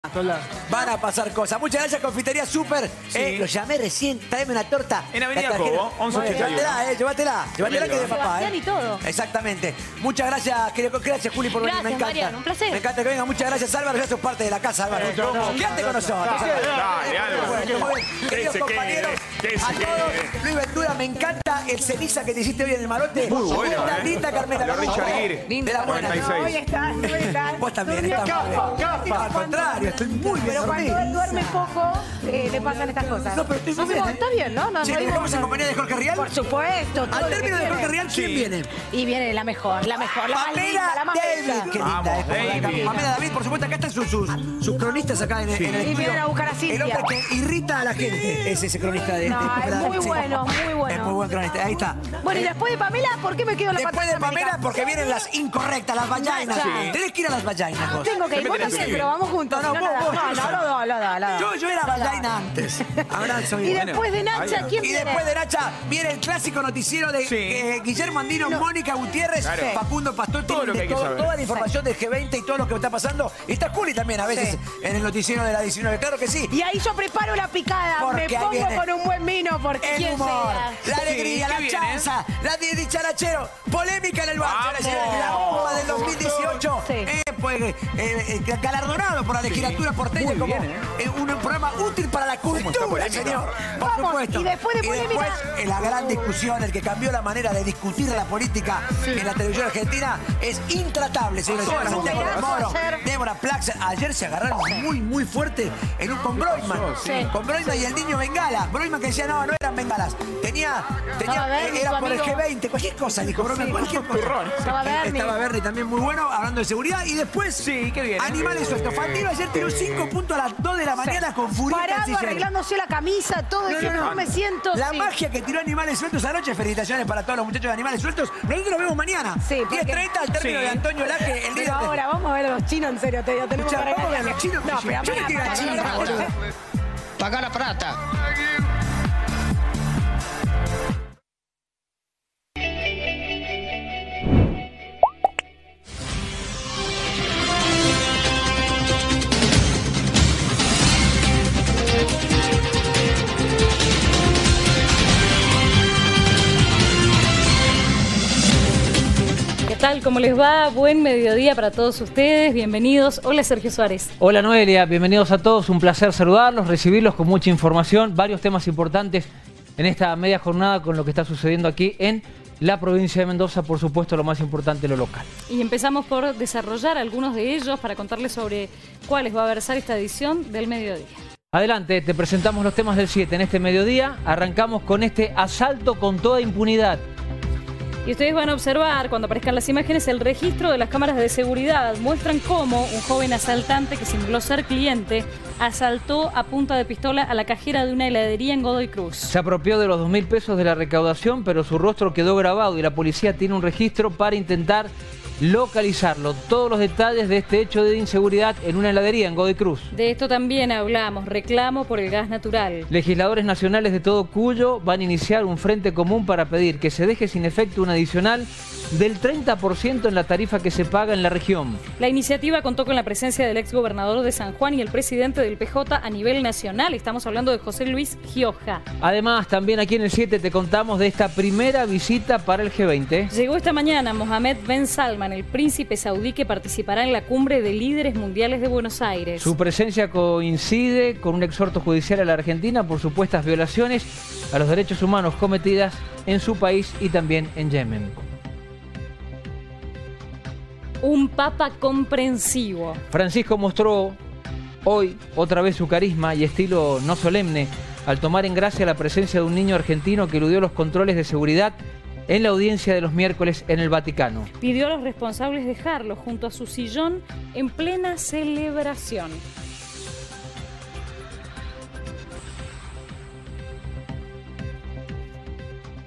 Van a pasar cosas. Muchas gracias, Confitería Super. Lo llamé recién. Tráeme una torta. En Avenida Cobo, 1181. Llévatela, que es de papá. Y todo. Exactamente. Muchas gracias, gracias, Juli, por venir. Me encanta. Mariano, un placer. Me encanta que venga. Muchas gracias, Álvaro. Ya sos parte de la casa, Álvaro. Quédate con nosotros. Dale, Álvaro. Queridos compañeros, a todos, Luis Ventura, me encanta el ceniza que te hiciste hoy en el Marote. Muy bueno, La linda Carmela. Lo Richard Aguirre. De la buena. 46. Hoy estás. Vos también estás muy Al contrario, estoy muy bien Pero cuando dormido. él duerme poco, le pasan estas cosas. No, pero estoy muy bien. Está bien, ¿no? Sí, ¿estamos en compañía de Jorge Rial? Por supuesto. todo Al lo que término de tiene. Jorge Rial, ¿quién viene? Y viene la mejor, la más linda, la más David. bella. Qué linda Vamos, es por acá. David. Pamela David, por supuesto, acá están sus cronistas acá en el Y estudio. vienen a buscar a Cintia. El hombre que irrita a la gente es ese cronista de No, es muy sí. bueno, muy bueno. Es muy buen cronista, ahí está. Bueno, y después de Pamela, ¿por qué me quedo en la Después parte de Pamela, porque vienen las incorrectas, las vallainas. Sí. Tenés que ir a las vallainas vos. Tengo que ir, vos Métete en también, el pero vamos juntos. No, si vos. no. Yo era vallaina antes. Abrazo. Y después de Nacha, ¿quién Y viene? después de Nacha viene el clásico noticiero de Sí. Guillermo Andino, Mónica Gutiérrez, Claro. Facundo Pastor, Todo lo que hay que saber. toda la información del G20 y todo lo que está pasando. Y está Juli también a veces en el noticiero de la 19, claro que sí. Y ahí yo preparo la picada, Porque me ahí pongo viene con un buen vino, porque El quién humor, sea. la alegría, Sí, la ¿qué viene? chanza, la dicharachero, polémica en el bar, ¡Vamos! la bomba del 2018, Sí. galardonado por la legislatura porteña Muy como bien, un programa útil para la está cultura, polémica? señor. Por Vamos, supuesto. y después de polémica- después, la gran discusión, el que cambió la manera de discutir la política en la televisión argentina es intratable, señores. Todo el mundo. Santiago Moro, Ayer. Débora Plaxer, ayer se agarraron muy fuerte con Broyman. Sí. Con Broyman y el niño Bengala. Broyman que decía, no eran bengalas. Estaba Bernie, era tu por el amigo. G20, cualquier cosa, dijo Broyman, cualquier cosa. Estaba Bernie. Estaba Bernie también muy bueno, hablando de seguridad. Y después, Sí, ¿qué viene? Animales sueltos. Fantino ayer tiró 5 puntos a las 2 de la mañana con furia Parado, canciller. arreglándose la camisa, todo eso, no me siento. La sí. magia que tiró Animales Sueltos anoche, felicitaciones para todos los muchachos de Animales Sueltos. Nosotros nos vemos mañana. Sí, porque- 10:30 al término Sí. de Antonio Laje, el líder Pero de... ahora vamos a ver a los chinos, en serio, te digo, tenemos Escuchá, que vamos a ver a regalar. los chinos. No, pero Yo le quiero a China, boludo. Paga la plata. ¿Qué tal? ¿Cómo les va? Buen mediodía para todos ustedes. Bienvenidos. Hola, Sergio Suárez. Hola Noelia, bienvenidos a todos, un placer saludarlos, recibirlos con mucha información, varios temas importantes en esta media jornada con lo que está sucediendo aquí en la provincia de Mendoza, por supuesto lo más importante, lo local. Y empezamos por desarrollar algunos de ellos para contarles sobre cuáles va a versar esta edición del mediodía. Adelante, te presentamos los temas del 7 en este mediodía, arrancamos con este asalto con toda impunidad. Y ustedes van a observar, cuando aparezcan las imágenes, el registro de las cámaras de seguridad. Muestran cómo un joven asaltante que simuló ser cliente asaltó a punta de pistola a la cajera de una heladería en Godoy Cruz. Se apropió de los 2.000 pesos de la recaudación, pero su rostro quedó grabado y la policía tiene un registro para intentar localizarlo. Todos los detalles de este hecho de inseguridad en una heladería en Godoy Cruz. De esto también hablamos, reclamo por el gas natural. Legisladores nacionales de todo Cuyo van a iniciar un frente común para pedir que se deje sin efecto un adicional del 30% en la tarifa que se paga en la región. La iniciativa contó con la presencia del exgobernador de San Juan y el presidente del PJ a nivel nacional. Estamos hablando de José Luis Gioja. Además, también aquí en el 7 te contamos de esta primera visita para el G20. Llegó esta mañana Mohammed Ben Salman, el príncipe saudí que participará en la cumbre de líderes mundiales de Buenos Aires. Su presencia coincide con un exhorto judicial a la Argentina por supuestas violaciones a los derechos humanos cometidas en su país y también en Yemen. Un papa comprensivo. Francisco mostró hoy otra vez su carisma y estilo no solemne al tomar en gracia la presencia de un niño argentino que eludió los controles de seguridad en la audiencia de los miércoles en el Vaticano. Pidió a los responsables dejarlo junto a su sillón en plena celebración.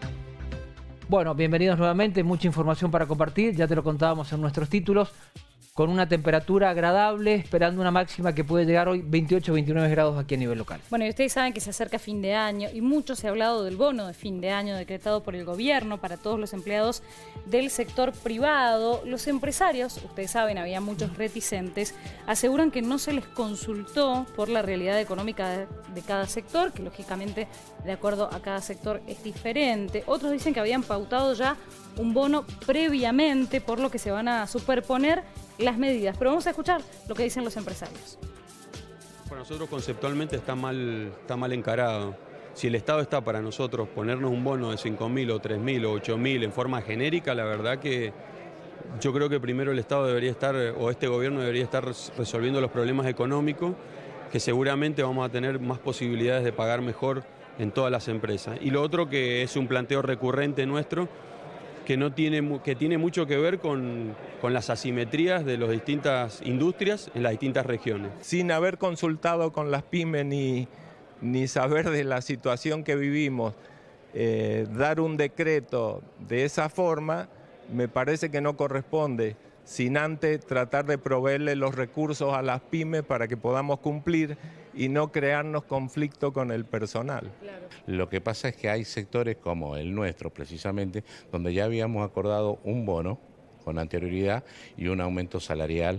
Bueno, bienvenidos nuevamente, mucha información para compartir, ya te lo contábamos en nuestros títulos. con una temperatura agradable, esperando una máxima que puede llegar hoy 28-29 grados aquí a nivel local. Bueno, y ustedes saben que se acerca fin de año y mucho se ha hablado del bono de fin de año decretado por el gobierno para todos los empleados del sector privado. Los empresarios, ustedes saben, había muchos reticentes, aseguran que no se les consultó por la realidad económica de cada sector, que lógicamente de acuerdo a cada sector es diferente. Otros dicen que habían pautado ya un bono previamente, por lo que se van a superponer las medidas. Pero vamos a escuchar lo que dicen los empresarios. Para nosotros conceptualmente está mal encarado. Si el Estado está para nosotros ponernos un bono de 5.000 o 3.000 o 8.000 en forma genérica, la verdad que yo creo que primero el Estado debería estar, o este gobierno debería estar resolviendo los problemas económicos, que seguramente vamos a tener más posibilidades de pagar mejor en todas las empresas. Y lo otro, que es un planteo recurrente nuestro, que tiene mucho que ver con las asimetrías de las distintas industrias en las distintas regiones. Sin haber consultado con las pymes ni saber de la situación que vivimos, dar un decreto de esa forma me parece que no corresponde, sin antes tratar de proveerle los recursos a las pymes para que podamos cumplir y no crearnos conflicto con el personal. Claro. Lo que pasa es que hay sectores como el nuestro, precisamente, donde ya habíamos acordado un bono con anterioridad y un aumento salarial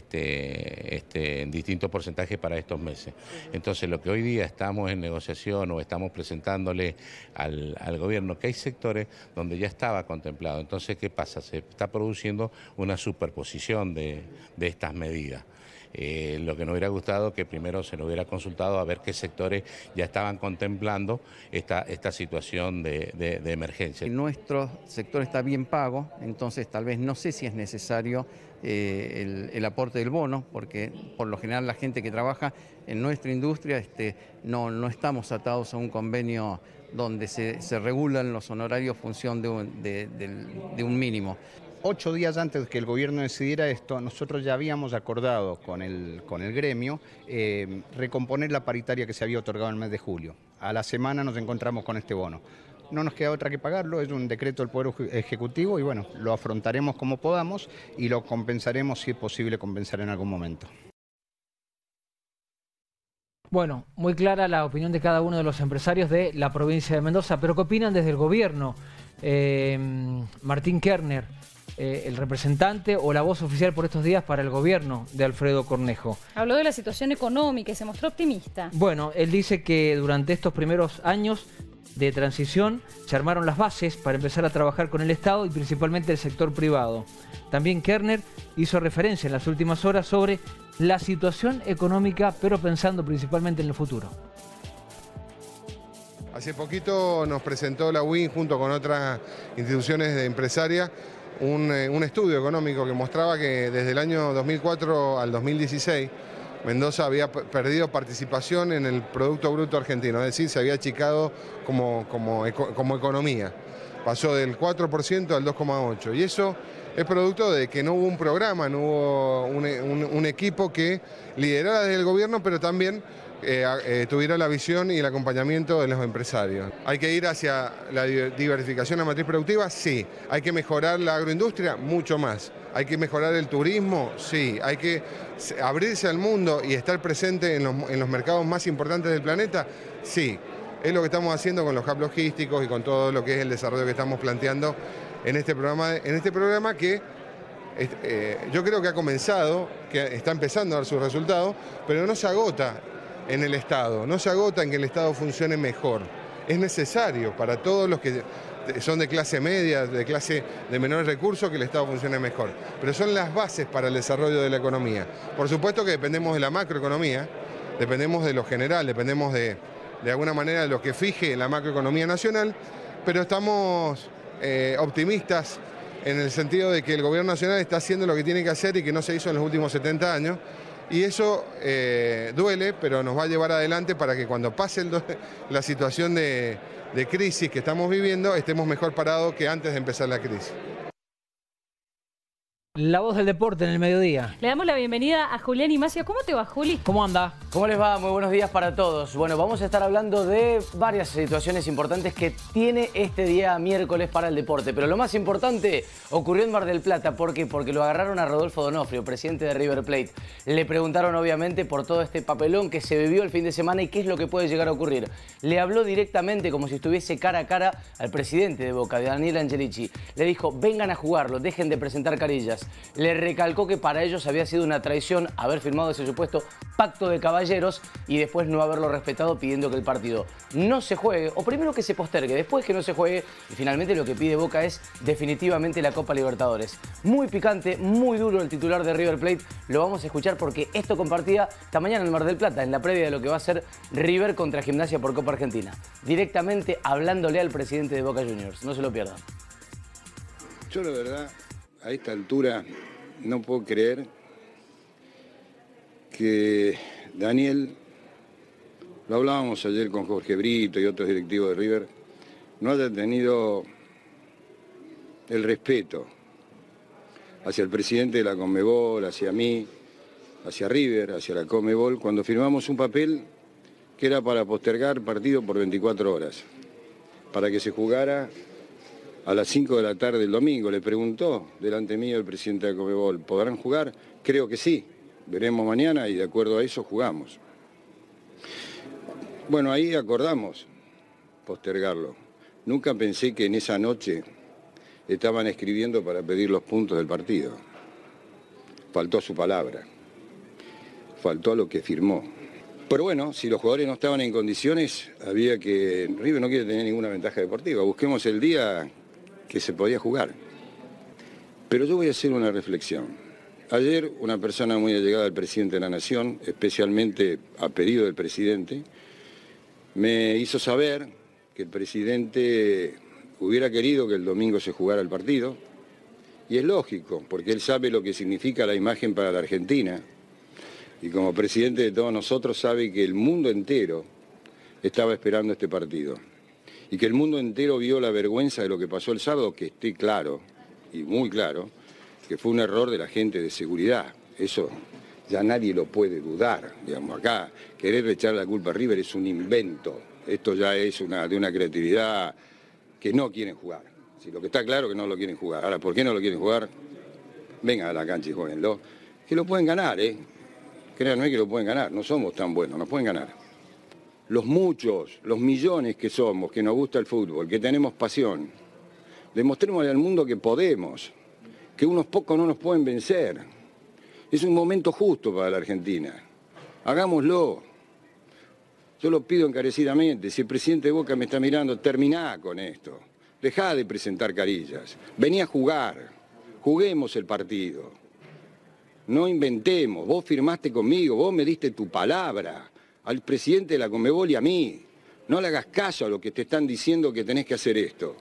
en distintos porcentajes para estos meses. Entonces, lo que hoy día estamos en negociación o estamos presentándole al gobierno, que hay sectores donde ya estaba contemplado. Entonces, ¿qué pasa? Se está produciendo una superposición de estas medidas. Lo que nos hubiera gustado que primero se nos hubiera consultado a ver qué sectores ya estaban contemplando esta situación de emergencia. Nuestro sector está bien pago, entonces tal vez no sé si es necesario el aporte del bono, porque por lo general la gente que trabaja en nuestra industria no estamos atados a un convenio donde se regulan los honorarios en función de un mínimo. 8 días antes de que el gobierno decidiera esto, nosotros ya habíamos acordado con el gremio recomponer la paritaria que se había otorgado en el mes de julio. A la semana nos encontramos con este bono. No nos queda otra que pagarlo, es un decreto del Poder Ejecutivo y bueno, lo afrontaremos como podamos y lo compensaremos si es posible compensar en algún momento. Bueno, muy clara la opinión de cada uno de los empresarios de la provincia de Mendoza, pero ¿qué opinan desde el gobierno? Martín Kerner, el representante o la voz oficial por estos días para el gobierno de Alfredo Cornejo. Habló de la situación económica y se mostró optimista. Bueno, él dice que durante estos primeros años de transición se armaron las bases para empezar a trabajar con el Estado y principalmente el sector privado. También Kerner hizo referencia en las últimas horas sobre la situación económica, pero pensando principalmente en el futuro. Hace poquito nos presentó la UIN junto con otras instituciones de empresarias un estudio económico que mostraba que desde el año 2004 al 2016 Mendoza había perdido participación en el Producto Bruto Argentino, es decir, se había achicado como economía. Pasó del 4% al 2,8%. Y eso es producto de que no hubo un programa, no hubo un equipo que liderara desde el gobierno, pero también tuviera la visión y el acompañamiento de los empresarios. ¿Hay que ir hacia la diversificación de la matriz productiva? Sí. ¿Hay que mejorar la agroindustria? Mucho más. ¿Hay que mejorar el turismo? Sí. ¿Hay que abrirse al mundo y estar presente en los mercados más importantes del planeta? Sí. Es lo que estamos haciendo con los hubs logísticos y con todo lo que es el desarrollo que estamos planteando en este programa que yo creo que ha comenzado, que está empezando a dar sus resultados, pero no se agota en el Estado, no se agota en que el Estado funcione mejor. Es necesario para todos los que son de clase media, de clase de menores recursos, que el Estado funcione mejor. Pero son las bases para el desarrollo de la economía. Por supuesto que dependemos de la macroeconomía, dependemos de lo general, dependemos de alguna manera de lo que fije la macroeconomía nacional, pero estamos optimistas en el sentido de que el gobierno nacional está haciendo lo que tiene que hacer y que no se hizo en los últimos 70 años. Y eso duele, pero nos va a llevar adelante para que cuando pase la situación de crisis que estamos viviendo, estemos mejor parados que antes de empezar la crisis. La voz del deporte en el mediodía. Le damos la bienvenida a Julián Imacio. ¿Cómo te va, Juli? ¿Cómo anda? ¿Cómo les va? Muy buenos días para todos. Bueno, vamos a estar hablando de varias situaciones importantes que tiene este día miércoles para el deporte. Pero lo más importante ocurrió en Mar del Plata. ¿Por qué? Porque lo agarraron a Rodolfo D'Onofrio, presidente de River Plate. Le preguntaron obviamente por todo este papelón que se vivió el fin de semana y qué es lo que puede llegar a ocurrir. Le habló directamente como si estuviese cara a cara al presidente de Boca, de Daniel Angelici. Le dijo, vengan a jugarlo, dejen de presentar carillas. Le recalcó que para ellos había sido una traición haber firmado ese supuesto pacto de caballeros y después no haberlo respetado, pidiendo que el partido no se juegue, o primero que se postergue, después que no se juegue, y finalmente lo que pide Boca es definitivamente la Copa Libertadores. Muy picante, muy duro el titular de River Plate, lo vamos a escuchar porque esto compartía esta mañana en Mar del Plata, en la previa de lo que va a ser River contra Gimnasia por Copa Argentina. Directamente hablándole al presidente de Boca Juniors, no se lo pierdan. Yo la verdad, a esta altura, no puedo creer que Daniel, lo hablábamos ayer con Jorge Brito y otros directivos de River, no haya tenido el respeto hacia el presidente de la Conmebol, hacia mí, hacia River, hacia la Conmebol, cuando firmamos un papel que era para postergar partido por 24 horas, para que se jugara a las 5 de la tarde del domingo. Le preguntó delante mío el presidente de la Conmebol, ¿podrán jugar? Creo que sí, veremos mañana y de acuerdo a eso jugamos. Bueno, ahí acordamos postergarlo. Nunca pensé que en esa noche estaban escribiendo para pedir los puntos del partido. Faltó a su palabra, faltó a lo que firmó. Pero bueno, si los jugadores no estaban en condiciones, había que... River no quiere tener ninguna ventaja deportiva, busquemos el día que se podía jugar. Pero yo voy a hacer una reflexión. Ayer una persona muy allegada al presidente de la Nación, especialmente a pedido del presidente, me hizo saber que el presidente hubiera querido que el domingo se jugara el partido, y es lógico, porque él sabe lo que significa la imagen para la Argentina, y como presidente de todos nosotros sabe que el mundo entero estaba esperando este partido. Y que el mundo entero vio la vergüenza de lo que pasó el sábado, que esté claro, y muy claro, que fue un error de la gente de seguridad. Eso ya nadie lo puede dudar. Digamos, acá querer echar la culpa a River es un invento. Esto ya es de una creatividad que no quieren jugar. Si lo que está claro es que no lo quieren jugar. Ahora, ¿por qué no lo quieren jugar? Vengan a la cancha y jueguenlo. Que lo pueden ganar, ¿eh? Créanme que lo pueden ganar. No somos tan buenos, nos pueden ganar. Los muchos, los millones que somos, que nos gusta el fútbol, que tenemos pasión, demostrémosle al mundo que podemos, que unos pocos no nos pueden vencer. Es un momento justo para la Argentina. Hagámoslo. Yo lo pido encarecidamente. Si el presidente de Boca me está mirando, terminá con esto. Dejá de presentar carillas. Vení a jugar. Juguemos el partido. No inventemos. Vos firmaste conmigo, vos me diste tu palabra. Al presidente de la Conmebol y a mí. No le hagas caso a lo que te están diciendo que tenés que hacer esto.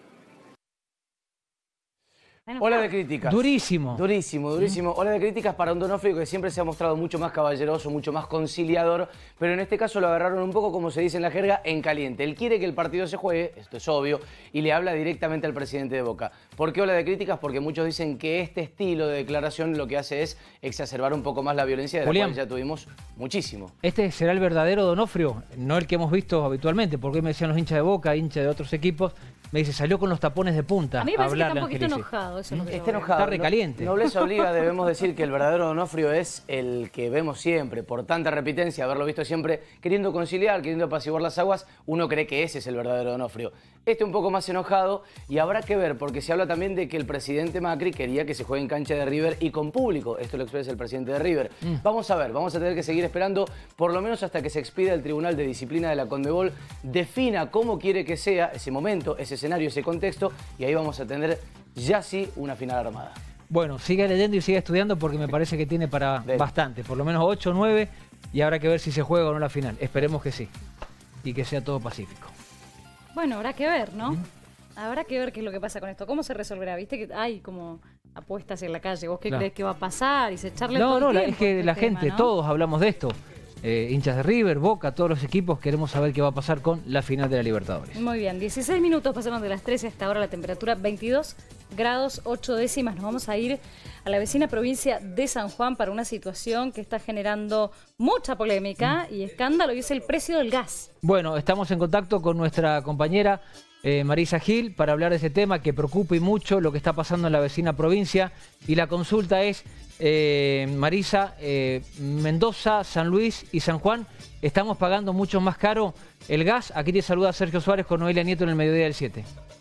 Ola de críticas. Durísimo. Durísimo, durísimo. Ola de críticas para un D'Onofrio que siempre se ha mostrado mucho más caballeroso, mucho más conciliador, pero en este caso lo agarraron un poco, como se dice en la jerga, en caliente. Él quiere que el partido se juegue, esto es obvio, y le habla directamente al presidente de Boca. ¿Por qué ola de críticas? Porque muchos dicen que este estilo de declaración lo que hace es exacerbar un poco más la violencia, de la cual ya tuvimos muchísimo. ¿Este será el verdadero D'Onofrio? No el que hemos visto habitualmente, porque me decían los hinchas de Boca, hinchas de otros equipos, me dice, salió con los tapones de punta. A mí me parece que está un Angelici. poquito enojado. Eso es lo que Está enojado. Está recaliente. Nobleza obliga, debemos decir que el verdadero D'Onofrio es el que vemos siempre, por tanta repitencia, haberlo visto siempre, queriendo conciliar, queriendo apaciguar las aguas, uno cree que ese es el verdadero D'Onofrio. Este un poco más enojado, y habrá que ver, porque se habla también de que el presidente Macri quería que se juegue en cancha de River y con público. Esto lo expresa el presidente de River. Vamos a ver, vamos a tener que seguir esperando, por lo menos hasta que se expida el Tribunal de Disciplina de la Conmebol, defina cómo quiere que sea ese momento, ese escenario, ese contexto, y ahí vamos a tener ya sí una final armada. Bueno, sigue leyendo y sigue estudiando porque me parece que tiene para bastante, por lo menos 8 o 9, y habrá que ver si se juega o no la final. Esperemos que sí, y que sea todo pacífico. Bueno, habrá que ver, ¿no? Habrá que ver qué es lo que pasa con esto. ¿Cómo se resolverá? ¿Viste que hay como apuestas en la calle? ¿Vos qué crees que va a pasar? Y se echarle todo el tiempo es que la gente, todos hablamos de esto. hinchas de River, Boca, todos los equipos, queremos saber qué va a pasar con la final de la Libertadores. Muy bien, 16 minutos pasaron de las 13 hasta ahora, la temperatura 22 grados 8 décimas. Nos vamos a ir a la vecina provincia de San Juan para una situación que está generando mucha polémica y escándalo, y es el precio del gas. Bueno, estamos en contacto con nuestra compañera Marisa Gil para hablar de ese tema que preocupa y mucho lo que está pasando en la vecina provincia. Y la consulta es, Marisa, Mendoza, San Luis y San Juan, ¿estamos pagando mucho más caro el gas? Aquí te saluda Sergio Suárez con Noelia Nieto en el Mediodía del 7.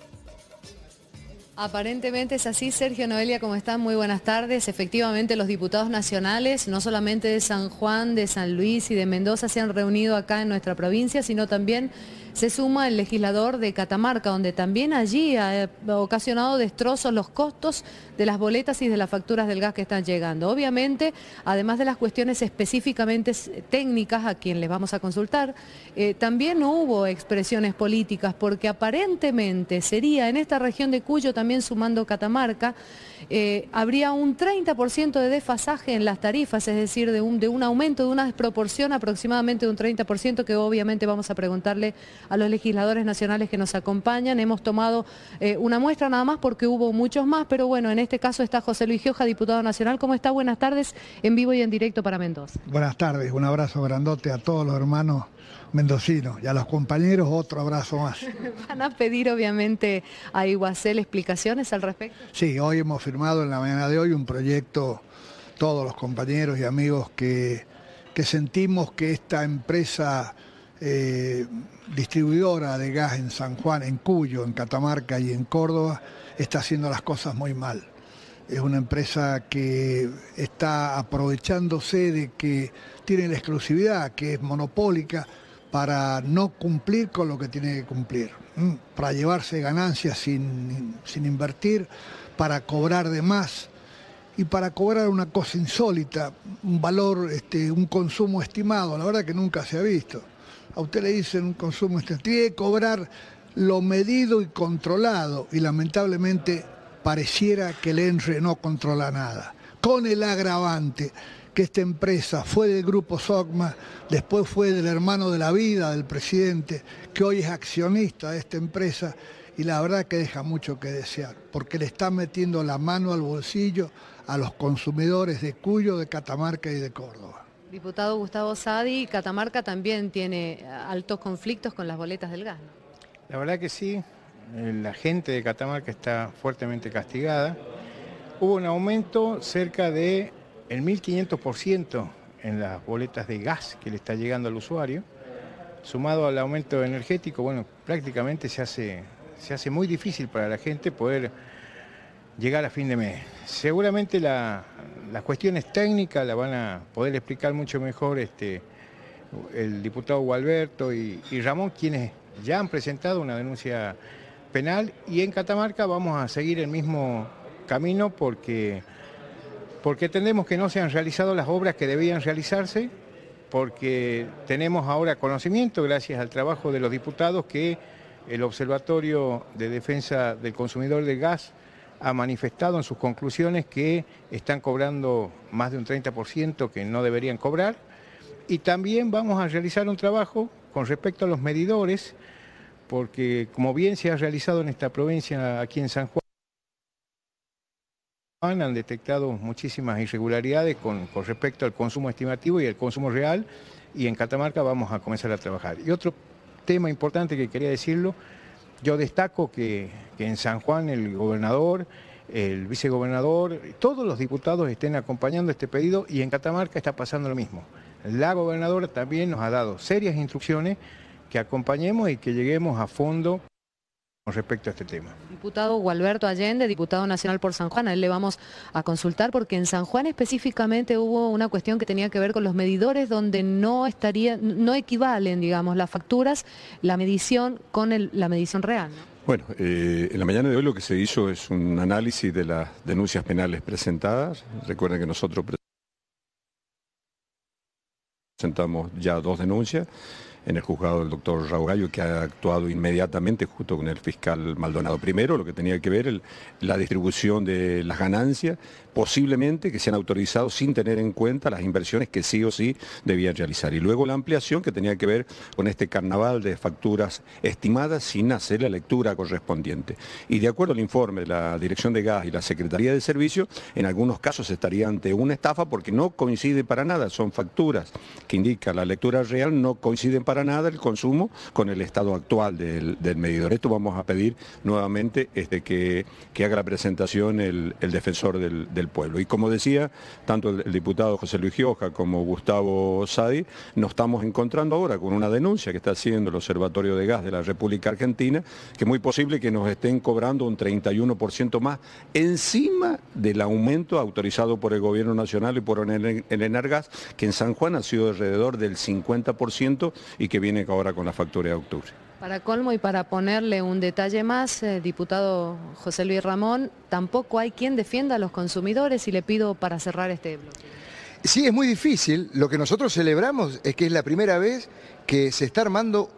Aparentemente es así, Sergio, Noelia, ¿cómo están? Muy buenas tardes. Efectivamente, los diputados nacionales, no solamente de San Juan, de San Luis y de Mendoza, se han reunido acá en nuestra provincia, sino también se suma el legislador de Catamarca, donde también allí ha ocasionado destrozos los costos de las boletas y de las facturas del gas que están llegando. Obviamente, además de las cuestiones específicamente técnicas a quien les vamos a consultar, también hubo expresiones políticas, porque aparentemente sería en esta región de Cuyo, también sumando Catamarca, habría un 30% de desfasaje en las tarifas, es decir, de un aumento, de una desproporción aproximadamente de un 30%, que obviamente vamos a preguntarle a los legisladores nacionales que nos acompañan. Hemos tomado una muestra nada más porque hubo muchos más, pero bueno, en este caso está José Luis Gioja, diputado nacional. ¿Cómo está? Buenas tardes, en vivo y en directo para Mendoza. Buenas tardes, un abrazo grandote a todos los hermanos mendocinos y a los compañeros otro abrazo más. ¿Van a pedir obviamente a Iguacel explicaciones al respecto? Sí, hoy hemos firmado en la mañana de hoy un proyecto, todos los compañeros y amigos que sentimos que esta empresa distribuidora de gas en San Juan, en Cuyo, en Catamarca y en Córdoba está haciendo las cosas muy mal. Es una empresa que está aprovechándose de que tiene la exclusividad, que es monopólica, para no cumplir con lo que tiene que cumplir, para llevarse ganancias sin invertir, para cobrar de más y para cobrar una cosa insólita, un valor, un consumo estimado, la verdad que nunca se ha visto. A usted le dicen un consumo estimado, tiene que cobrar lo medido y controlado, y lamentablemente pareciera que el ENRE no controla nada, con el agravante que esta empresa fue del grupo SOCMA, después fue del hermano de la vida del presidente, que hoy es accionista de esta empresa, y la verdad que deja mucho que desear, porque le está metiendo la mano al bolsillo a los consumidores de Cuyo, de Catamarca y de Córdoba. Diputado Gustavo Sadi, Catamarca también tiene altos conflictos con las boletas del gas, ¿no? La verdad que sí, la gente de Catamarca está fuertemente castigada. Hubo un aumento cerca de el 1500% en las boletas de gas que le está llegando al usuario, sumado al aumento energético. Bueno, prácticamente se hace muy difícil para la gente poder llegar a fin de mes. Seguramente las cuestiones técnicas la van a poder explicar mucho mejor el diputado Gualberto y Ramón, quienes ya han presentado una denuncia penal, y en Catamarca vamos a seguir el mismo camino porque entendemos que no se han realizado las obras que debían realizarse, porque tenemos ahora conocimiento, gracias al trabajo de los diputados, que el Observatorio de Defensa del Consumidor del Gas ha manifestado en sus conclusiones que están cobrando más de un 30% que no deberían cobrar, y también vamos a realizar un trabajo con respecto a los medidores, porque como bien se ha realizado en esta provincia, aquí en San Juan, han detectado muchísimas irregularidades con respecto al consumo estimativo y el consumo real, y en Catamarca vamos a comenzar a trabajar. Y otro tema importante que quería decirlo, yo destaco que en San Juan el gobernador, el vicegobernador, todos los diputados estén acompañando este pedido, y en Catamarca está pasando lo mismo. La gobernadora también nos ha dado serias instrucciones que acompañemos y que lleguemos a fondo con respecto a este tema. Diputado Gualberto Allende, diputado nacional por San Juan, a él le vamos a consultar, porque en San Juan específicamente hubo una cuestión que tenía que ver con los medidores, donde no equivalen, digamos, las facturas, la medición con la medición real, ¿no? Bueno, en la mañana de hoy lo que se hizo es un análisis de las denuncias penales presentadas. Recuerden que nosotros presentamos ya 2 denuncias. en el juzgado del doctor Raúl Gallo, que ha actuado inmediatamente junto con el fiscal Maldonado. Primero, lo que tenía que ver la distribución de las ganancias, posiblemente que se han autorizado sin tener en cuenta las inversiones que sí o sí debían realizar. Y luego la ampliación que tenía que ver con este carnaval de facturas estimadas sin hacer la lectura correspondiente. Y de acuerdo al informe de la Dirección de Gas y la Secretaría de Servicios, en algunos casos se estaría ante una estafa porque no coincide para nada, son facturas que indican la lectura real, no coinciden para nada el consumo con el estado actual del medidor. Esto vamos a pedir nuevamente que haga la presentación el defensor del pueblo. Y como decía, tanto el diputado José Luis Gioja como Gustavo Sadi, nos estamos encontrando ahora con una denuncia que está haciendo el Observatorio de Gas de la República Argentina, que es muy posible que nos estén cobrando un 31% más encima del aumento autorizado por el Gobierno Nacional y por el Enargas, que en San Juan ha sido alrededor del 50% y que viene ahora con la factura de octubre. Para colmo y para ponerle un detalle más, diputado José Luis Ramón, tampoco hay quien defienda a los consumidores y le pido para cerrar este bloque. Sí, es muy difícil. Lo que nosotros celebramos es que es la primera vez que se está armando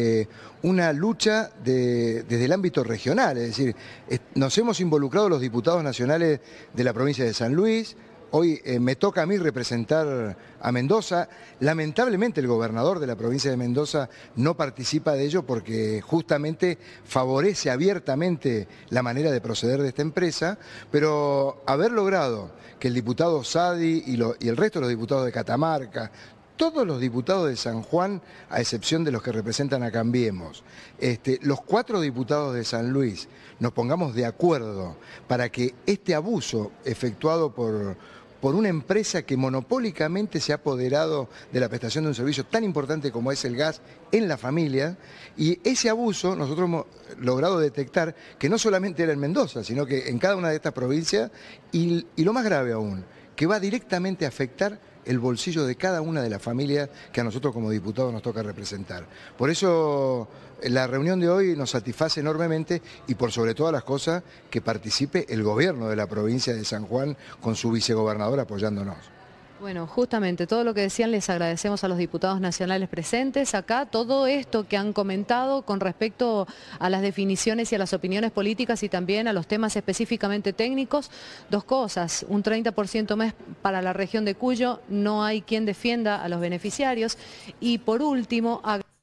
una lucha desde el ámbito regional. Es decir, nos hemos involucrado los diputados nacionales de la provincia de San Luis. Hoy me toca a mí representar a Mendoza. Lamentablemente el gobernador de la provincia de Mendoza no participa de ello porque justamente favorece abiertamente la manera de proceder de esta empresa, pero haber logrado que el diputado Sadi y el resto de los diputados de Catamarca, todos los diputados de San Juan, a excepción de los que representan a Cambiemos, los 4 diputados de San Luis, nos pongamos de acuerdo para que este abuso efectuado por una empresa que monopólicamente se ha apoderado de la prestación de un servicio tan importante como es el gas en la familia, y ese abuso nosotros hemos logrado detectar que no solamente era en Mendoza, sino que en cada una de estas provincias, y lo más grave aún, que va directamente a afectar el bolsillo de cada una de las familias que a nosotros como diputados nos toca representar. Por eso la reunión de hoy nos satisface enormemente y por sobre todas las cosas que participe el gobierno de la provincia de San Juan con su vicegobernador apoyándonos. Bueno, justamente todo lo que decían les agradecemos a los diputados nacionales presentes acá, todo esto que han comentado con respecto a las definiciones y a las opiniones políticas y también a los temas específicamente técnicos. 2 cosas, un 30% más para la región de Cuyo, no hay quien defienda a los beneficiarios, y por último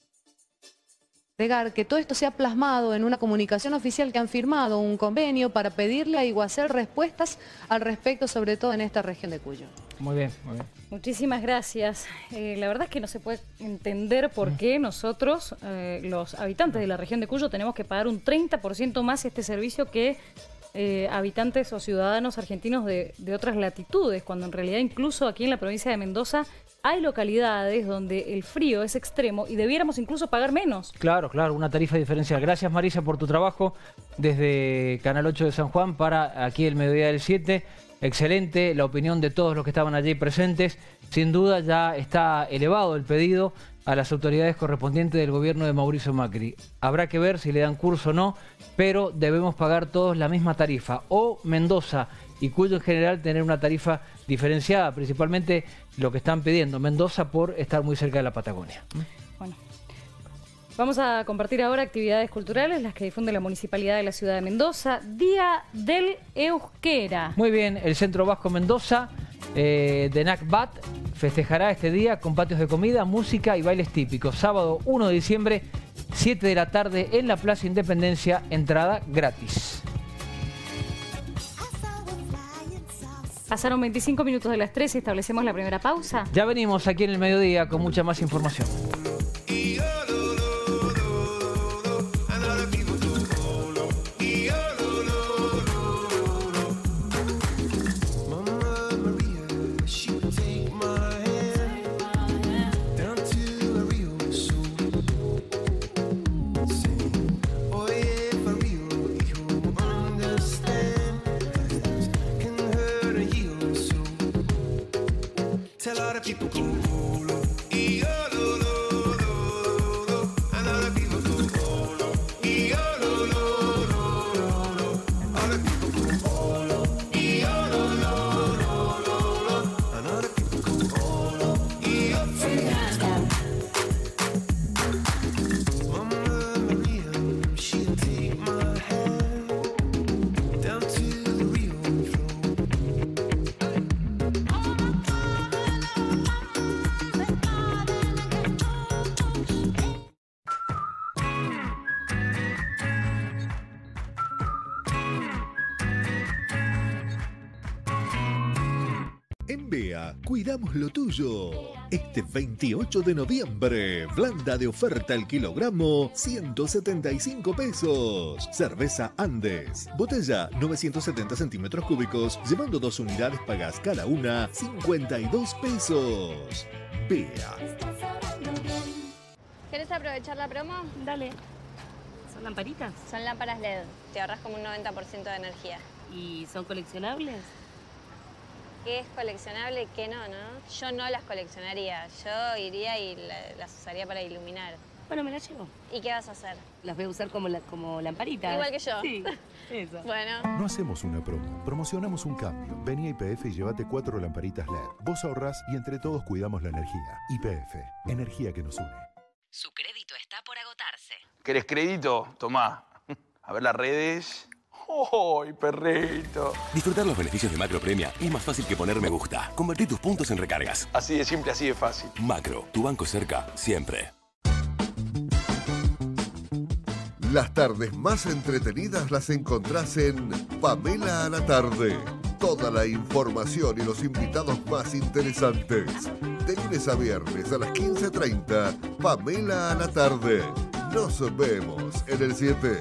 agregar que todo esto se ha plasmado en una comunicación oficial que han firmado un convenio para pedirle a Iguacel respuestas al respecto, sobre todo en esta región de Cuyo. Muy bien, muy bien. Muchísimas gracias. La verdad es que no se puede entender por qué nosotros, los habitantes de la región de Cuyo, tenemos que pagar un 30% más este servicio que habitantes o ciudadanos argentinos de otras latitudes, cuando en realidad incluso aquí en la provincia de Mendoza hay localidades donde el frío es extremo y debiéramos incluso pagar menos. Claro, claro, una tarifa diferencial. Gracias, Marisa, por tu trabajo desde Canal 8 de San Juan para aquí el Mediodía del 7. Excelente la opinión de todos los que estaban allí presentes. Sin duda ya está elevado el pedido a las autoridades correspondientes del gobierno de Mauricio Macri. Habrá que ver si le dan curso o no, pero debemos pagar todos la misma tarifa. O Mendoza y Cuyo en general tener una tarifa diferenciada, principalmente lo que están pidiendo Mendoza por estar muy cerca de la Patagonia. Bueno, vamos a compartir ahora actividades culturales, las que difunde la Municipalidad de la Ciudad de Mendoza. Día del Euskera. Muy bien, el Centro Vasco Mendoza de NACBAT festejará este día con patios de comida, música y bailes típicos. Sábado 1 de diciembre, 7 de la tarde en la Plaza Independencia, entrada gratis. Pasaron 25 minutos de las 3 y establecemos la primera pausa. Ya venimos aquí en el mediodía con mucha más información. Tell all the people cool. BEA, cuidamos lo tuyo. Este 28 de noviembre, blanda de oferta al kilogramo, 175 pesos. Cerveza Andes, botella 970 centímetros cúbicos, llevando 2 unidades pagas cada una, 52 pesos. BEA. ¿Quieres aprovechar la promo? Dale. ¿Son lamparitas? Son lámparas LED. Te ahorras como un 90% de energía. ¿Y son coleccionables? ¿Qué es coleccionable? ¿Qué no, no? Yo no las coleccionaría. Yo iría y las usaría para iluminar. Bueno, me las llevo. ¿Y qué vas a hacer? Las voy a usar como lamparitas. Igual que yo. Sí, eso. Bueno. No hacemos una promo, promocionamos un cambio. Vení a YPF y llévate 4 lamparitas LED. Vos ahorrás y entre todos cuidamos la energía. YPF, energía que nos une. Su crédito está por agotarse. ¿Querés crédito? Tomá. A ver las redes. ¡Ay, perrito! Disfrutar los beneficios de Macro Premia es más fácil que poner me gusta. Convertir tus puntos en recargas. Así de simple, así de fácil. Macro, tu banco cerca, siempre. Las tardes más entretenidas las encontrás en Pamela a la tarde. Toda la información y los invitados más interesantes. De lunes a viernes a las 15:30, Pamela a la tarde. Nos vemos en el 7.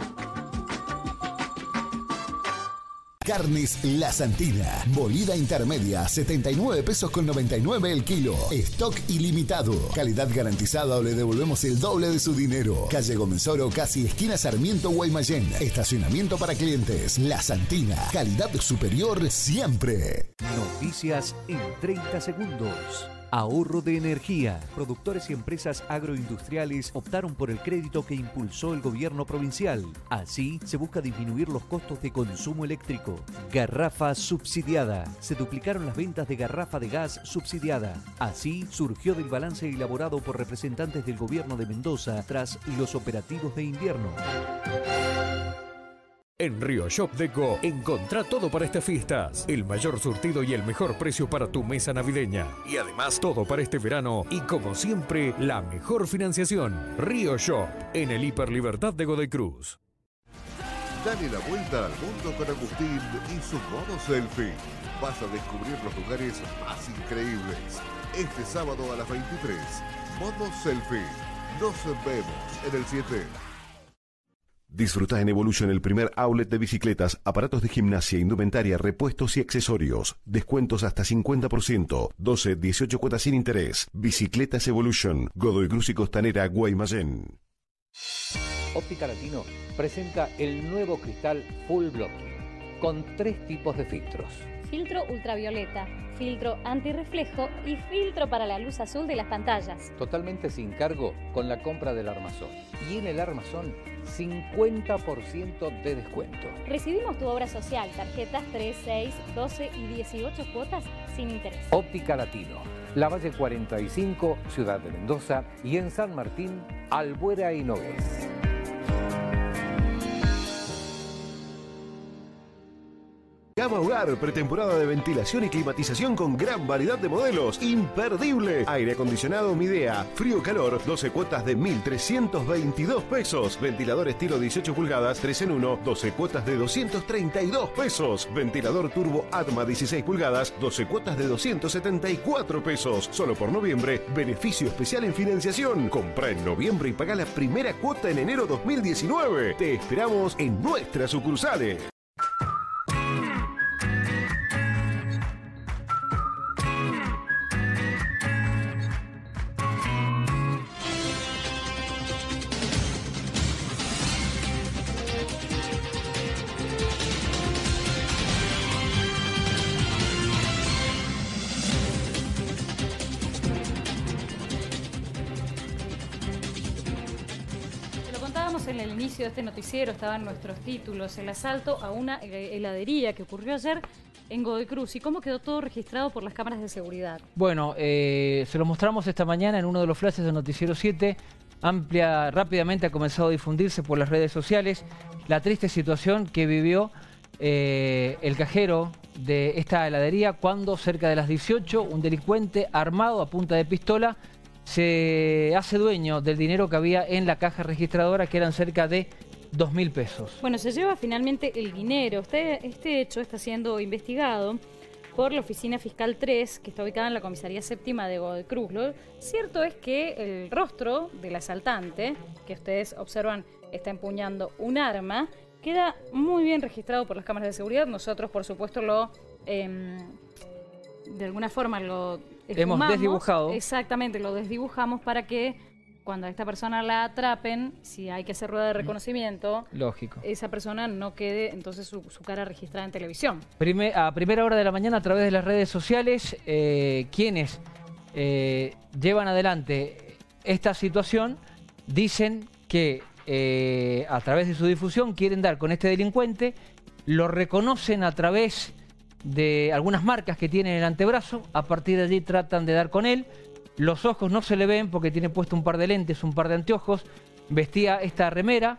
Carnes La Santina. Molida intermedia, 79 pesos con 99 el kilo. Stock ilimitado. Calidad garantizada o le devolvemos el doble de su dinero. Calle Gómez Oro, casi esquina Sarmiento, Guaymallén. Estacionamiento para clientes. La Santina. Calidad superior siempre. Noticias en 30 segundos. Ahorro de energía. Productores y empresas agroindustriales optaron por el crédito que impulsó el gobierno provincial. Así, se busca disminuir los costos de consumo eléctrico. Garrafa subsidiada. Se duplicaron las ventas de garrafa de gas subsidiada. Así, surgió del balance elaborado por representantes del gobierno de Mendoza tras los operativos de invierno. En Río Shop Deco, encontrá todo para estas fiestas. El mayor surtido y el mejor precio para tu mesa navideña. Y además, todo para este verano. Y como siempre, la mejor financiación. Río Shop, en el Hiper Libertad de Godoy Cruz. Dale la vuelta al mundo con Agustín y su modo selfie. Vas a descubrir los lugares más increíbles. Este sábado a las 23, modo selfie. Nos vemos en el 7. Disfruta en Evolution el primer outlet de bicicletas, aparatos de gimnasia, indumentaria, repuestos y accesorios. Descuentos hasta 50%. 12, 18 cuotas sin interés. Bicicletas Evolution. Godoy Cruz y Costanera, Guaymallén. Óptica Latino presenta el nuevo cristal Full Blocking con 3 tipos de filtros. Filtro ultravioleta, filtro antirreflejo y filtro para la luz azul de las pantallas. Totalmente sin cargo con la compra del armazón. Y en el armazón, 50% de descuento. Recibimos tu obra social, tarjetas 3, 6, 12 y 18 cuotas sin interés. Óptica Latino, La Valle 45, Ciudad de Mendoza y en San Martín, Albuera y Nogués. Gama Hogar, pretemporada de ventilación y climatización con gran variedad de modelos. ¡Imperdible! Aire acondicionado Midea, frío-calor, 12 cuotas de 1.322 pesos. Ventilador estilo 18 pulgadas, 3 en 1, 12 cuotas de 232 pesos. Ventilador turbo Atma 16 pulgadas, 12 cuotas de 274 pesos. Solo por noviembre, beneficio especial en financiación. Compra en noviembre y paga la primera cuota en enero 2019. Te esperamos en nuestras sucursales. En el inicio de este noticiero estaban nuestros títulos, el asalto a una heladería que ocurrió ayer en Godoy Cruz y cómo quedó todo registrado por las cámaras de seguridad. Bueno, se lo mostramos esta mañana en uno de los flashes del Noticiero 7. Rápidamente ha comenzado a difundirse por las redes sociales la triste situación que vivió el cajero de esta heladería cuando cerca de las 18 un delincuente armado a punta de pistola se hace dueño del dinero que había en la caja registradora, que eran cerca de 2.000 pesos. Bueno, se lleva finalmente el dinero. Este hecho está siendo investigado por la Oficina Fiscal 3, que está ubicada en la Comisaría Séptima de Godoy Cruz. Lo cierto es que el rostro del asaltante, que ustedes observan está empuñando un arma, queda muy bien registrado por las cámaras de seguridad. Nosotros, por supuesto, de alguna forma lo hemos desdibujado. Exactamente, lo desdibujamos para que cuando a esta persona la atrapen, si hay que hacer rueda de reconocimiento, lógico, esa persona no quede entonces su cara registrada en televisión. A primera hora de la mañana, a través de las redes sociales, quienes llevan adelante esta situación dicen que a través de su difusión quieren dar con este delincuente, lo reconocen a través de algunas marcas que tiene en el antebrazo, a partir de allí tratan de dar con él. Los ojos no se le ven porque tiene puesto un par de lentes, un par de anteojos, vestía esta remera.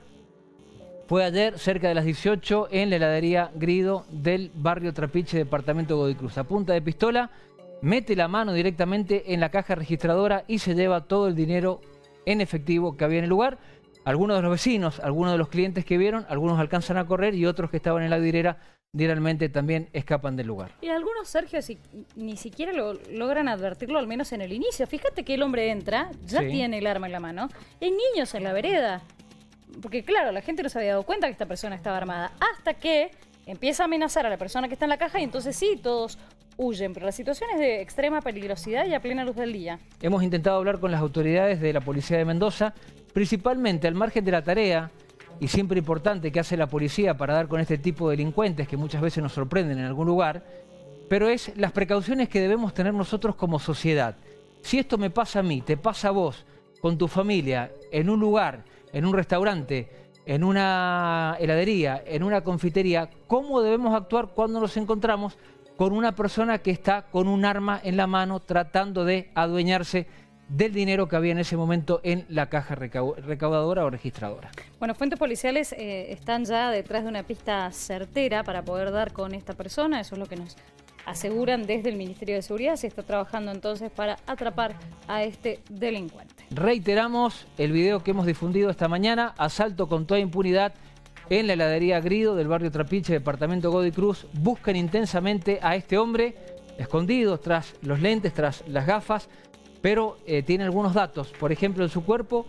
Fue ayer cerca de las 18 en la heladería Grido del barrio Trapiche, departamento Godoy Cruz. A punta de pistola, mete la mano directamente en la caja registradora y se lleva todo el dinero en efectivo que había en el lugar. Algunos de los vecinos, algunos de los clientes que vieron, algunos alcanzan a correr y otros que estaban en la vidriera realmente también escapan del lugar. Y algunos, Sergio, ni siquiera logran advertirlo, al menos en el inicio. Fíjate que el hombre entra, ya tiene el arma en la mano, y hay niños en la vereda. Porque claro, la gente no se había dado cuenta que esta persona estaba armada, hasta que empieza a amenazar a la persona que está en la caja y entonces sí, todos huyen. Pero la situación es de extrema peligrosidad y a plena luz del día. Hemos intentado hablar con las autoridades de la Policía de Mendoza, principalmente al margen de la tarea y siempre importante que hace la policía para dar con este tipo de delincuentes que muchas veces nos sorprenden en algún lugar, pero es las precauciones que debemos tener nosotros como sociedad. Si esto me pasa a mí, te pasa a vos, con tu familia, en un lugar, en un restaurante, en una heladería, en una confitería, ¿cómo debemos actuar cuando nos encontramos con una persona que está con un arma en la mano tratando de adueñarse del dinero que había en ese momento en la caja recaudadora o registradora? Bueno, fuentes policiales están ya detrás de una pista certera para poder dar con esta persona. Eso es lo que nos aseguran desde el Ministerio de Seguridad. Se está trabajando entonces para atrapar a este delincuente. Reiteramos el video que hemos difundido esta mañana: asalto con toda impunidad en la heladería Grido del barrio Trapiche, departamento Godoy Cruz. Buscan intensamente a este hombre escondido tras los lentes, tras las gafas, pero tiene algunos datos. Por ejemplo, en su cuerpo,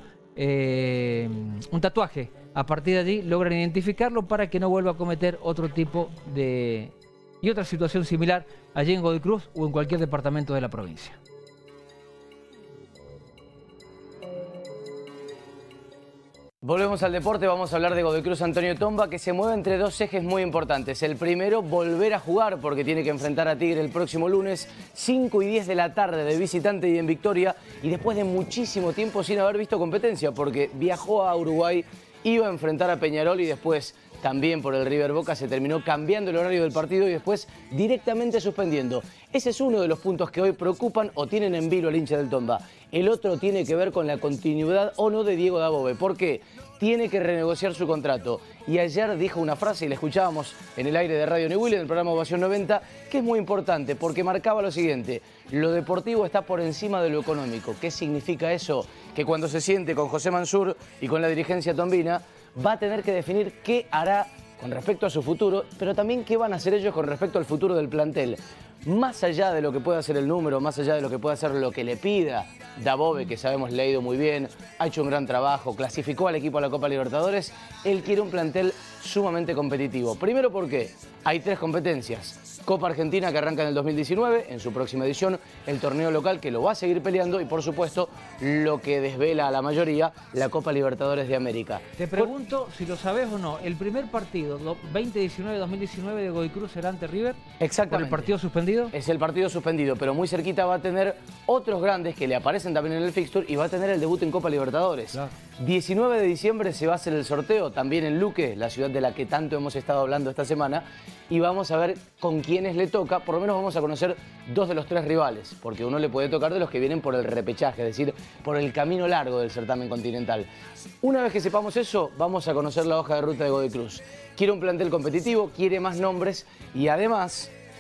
un tatuaje. A partir de allí logran identificarlo para que no vuelva a cometer otro tipo de... y otra situación similar allí en Godoy Cruz o en cualquier departamento de la provincia. Volvemos al deporte, vamos a hablar de Godoy Cruz Antonio Tomba, que se mueve entre dos ejes muy importantes. El primero, volver a jugar, porque tiene que enfrentar a Tigre el próximo lunes, 5 y 10 de la tarde de visitante y en Victoria, y después de muchísimo tiempo sin haber visto competencia, porque viajó a Uruguay, iba a enfrentar a Peñarol y después también por el River Boca se terminó cambiando el horario del partido y después directamente suspendiendo. Ese es uno de los puntos que hoy preocupan o tienen en vilo al hincha del Tomba. El otro tiene que ver con la continuidad o no de Diego Dabove. ¿Por qué? Tiene que renegociar su contrato. Y ayer dijo una frase, y la escuchábamos en el aire de Radio Newell, en el programa Ovación 90, que es muy importante porque marcaba lo siguiente: lo deportivo está por encima de lo económico. ¿Qué significa eso? Que cuando se siente con José Mansur y con la dirigencia tombina, va a tener que definir qué hará con respecto a su futuro, pero también qué van a hacer ellos con respecto al futuro del plantel. Más allá de lo que pueda hacer el número, más allá de lo que pueda hacer lo que le pida Dabove, que sabemos le ha ido muy bien, ha hecho un gran trabajo, clasificó al equipo a la Copa Libertadores, él quiere un plantel sumamente competitivo. Primero porque hay 3 competencias. Copa Argentina, que arranca en el 2019, en su próxima edición, el torneo local que lo va a seguir peleando y por supuesto lo que desvela a la mayoría, la Copa Libertadores de América. Te pregunto si lo sabes o no, ¿el primer partido 2019-2019 de Godoy Cruz será ante River? Exactamente. ¿Por el partido suspendido? Es el partido suspendido, pero muy cerquita va a tener otros grandes que le aparecen también en el fixture y va a tener el debut en Copa Libertadores. Claro. 19 de diciembre se va a hacer el sorteo, también en Luque, la ciudad de la que tanto hemos estado hablando esta semana, y vamos a ver con quiénes le toca. Por lo menos vamos a conocer 2 de los 3 rivales, porque uno le puede tocar de los que vienen por el repechaje, es decir, por el camino largo del certamen continental. Una vez que sepamos eso, vamos a conocer la hoja de ruta de Godoy Cruz. Quiere un plantel competitivo, quiere más nombres y además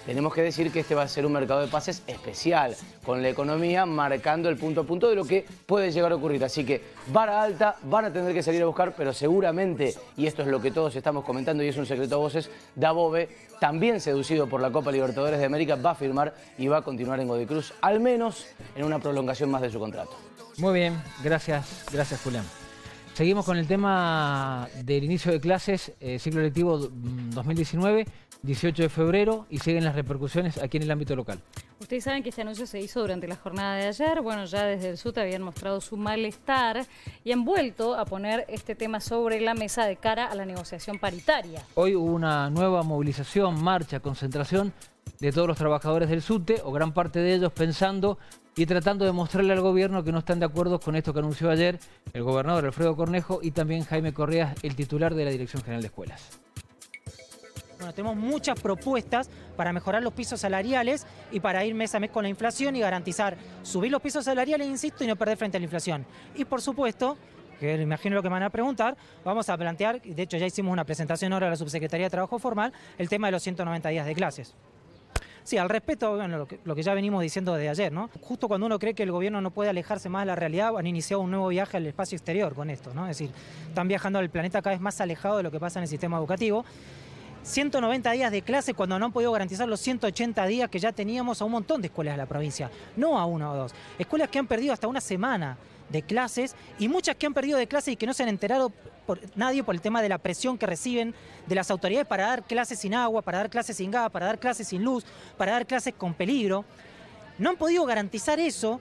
tenemos que decir que este va a ser un mercado de pases especial, con la economía marcando el punto a punto de lo que puede llegar a ocurrir. Así que vara alta, van a tener que salir a buscar, pero seguramente, y esto es lo que todos estamos comentando y es un secreto a voces, Dabove, también seducido por la Copa Libertadores de América, va a firmar y va a continuar en Godoy Cruz, al menos en una prolongación más de su contrato. Muy bien, gracias Julián. Seguimos con el tema del inicio de clases, ciclo lectivo 2019, 18 de febrero, y siguen las repercusiones aquí en el ámbito local. Ustedes saben que este anuncio se hizo durante la jornada de ayer. Bueno, ya desde el SUTE habían mostrado su malestar y han vuelto a poner este tema sobre la mesa de cara a la negociación paritaria. Hoy hubo una nueva movilización, marcha, concentración de todos los trabajadores del SUTE, o gran parte de ellos, pensando y tratando de mostrarle al gobierno que no están de acuerdo con esto que anunció ayer el gobernador Alfredo Cornejo y también Jaime Correa, el titular de la Dirección General de Escuelas. Bueno, tenemos muchas propuestas para mejorar los pisos salariales y para ir mes a mes con la inflación y garantizar subir los pisos salariales, insisto, y no perder frente a la inflación. Y por supuesto, que imagino lo que me van a preguntar, vamos a plantear, de hecho ya hicimos una presentación ahora a la Subsecretaría de Trabajo Formal, el tema de los 190 días de clases. Sí, al respecto, bueno, lo que ya venimos diciendo desde ayer, ¿no? Justo cuando uno cree que el gobierno no puede alejarse más de la realidad, han iniciado un nuevo viaje al espacio exterior con esto, ¿no? Es decir, están viajando al planeta cada vez más alejado de lo que pasa en el sistema educativo. 190 días de clase cuando no han podido garantizar los 180 días que ya teníamos a un montón de escuelas de la provincia, no a una o dos. Escuelas que han perdido hasta una semana de clases y muchas que han perdido de clases y que no se han enterado por nadie por el tema de la presión que reciben de las autoridades para dar clases sin agua, para dar clases sin gas, para dar clases sin luz, para dar clases con peligro. No han podido garantizar eso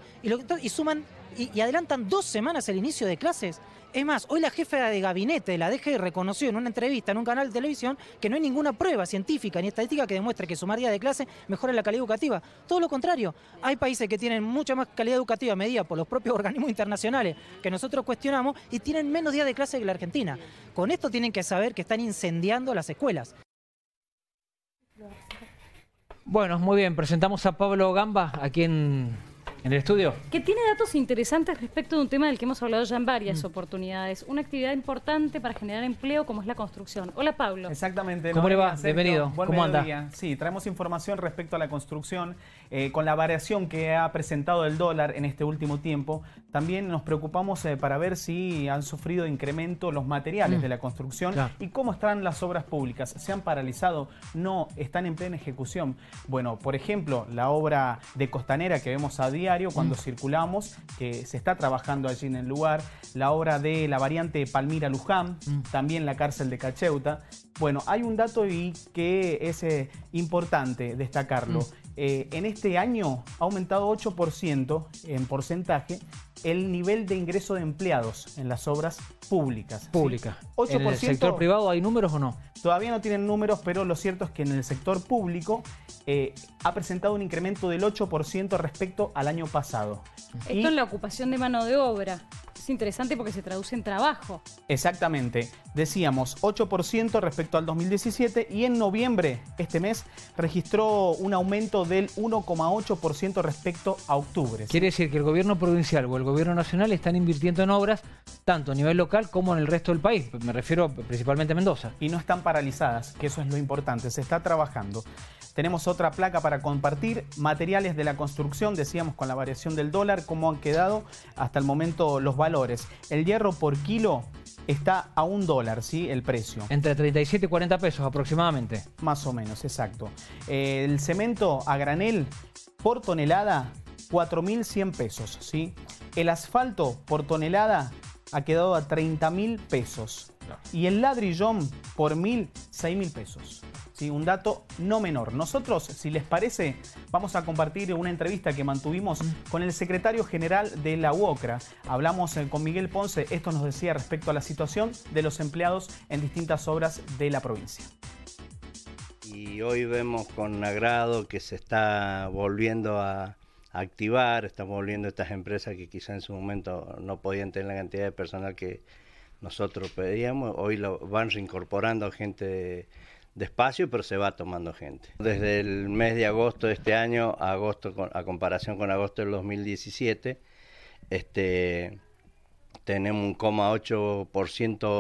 y adelantan 2 semanas el inicio de clases. Es más, hoy la jefa de gabinete de la DGI reconoció en una entrevista en un canal de televisión que no hay ninguna prueba científica ni estadística que demuestre que sumar días de clase mejora la calidad educativa. Todo lo contrario, hay países que tienen mucha más calidad educativa medida por los propios organismos internacionales que nosotros cuestionamos y tienen menos días de clase que la Argentina. Con esto tienen que saber que están incendiando las escuelas. Bueno, muy bien, presentamos a Pablo Gamba aquí en el estudio. Que tiene datos interesantes respecto de un tema del que hemos hablado ya en varias oportunidades. Una actividad importante para generar empleo como es la construcción. Hola, Pablo. Exactamente. ¿Cómo le va? Bienvenido. ¿Cómo anda? Sí, traemos información respecto a la construcción. Con la variación que ha presentado el dólar en este último tiempo, también nos preocupamos para ver si han sufrido incremento los materiales de la construcción y cómo están las obras públicas. ¿Se han paralizado? No, están en plena ejecución. Bueno, por ejemplo, la obra de Costanera que vemos a diario cuando circulamos, que se está trabajando allí en el lugar, la obra de la variante Palmira-Luján, también la cárcel de Cacheuta. Bueno, hay un dato y que es importante destacarlo. En este año ha aumentado 8% en porcentaje el nivel de ingreso de empleados en las obras públicas. Pública. ¿Sí? 8%, ¿En el sector privado hay números o no? Todavía no tienen números, pero lo cierto es que en el sector público ha presentado un incremento del 8% respecto al año pasado. Esto en la ocupación de mano de obra. Es interesante porque se traduce en trabajo. Exactamente. Decíamos 8% respecto al 2017 y en noviembre, este mes, registró un aumento del 1,8% respecto a octubre. Quiere decir que el gobierno provincial o el gobierno nacional están invirtiendo en obras tanto a nivel local como en el resto del país. Me refiero principalmente a Mendoza. Y no están paralizadas, que eso es lo importante. Se está trabajando. Tenemos otra placa para compartir, materiales de la construcción, decíamos con la variación del dólar, cómo han quedado hasta el momento los valores. El hierro por kilo está a $1, ¿sí? El precio. Entre 37 y 40 pesos aproximadamente. Más o menos, exacto. El cemento a granel por tonelada, 4.100 pesos, ¿sí? El asfalto por tonelada ha quedado a 30.000 pesos. Y el ladrillón por 6.000 pesos. ¿Sí? Un dato no menor. Nosotros, si les parece, vamos a compartir una entrevista que mantuvimos con el secretario general de la UOCRA. Hablamos con Miguel Ponce. Esto nos decía respecto a la situación de los empleados en distintas obras de la provincia. Y hoy vemos con agrado que se está volviendo a activar, están volviendo estas empresas que quizá en su momento no podían tener la cantidad de personal que nosotros pedíamos. Hoy lo van reincorporando gente despacio, pero se va tomando gente. Desde el mes de agosto de este año a a comparación con agosto del 2017, tenemos un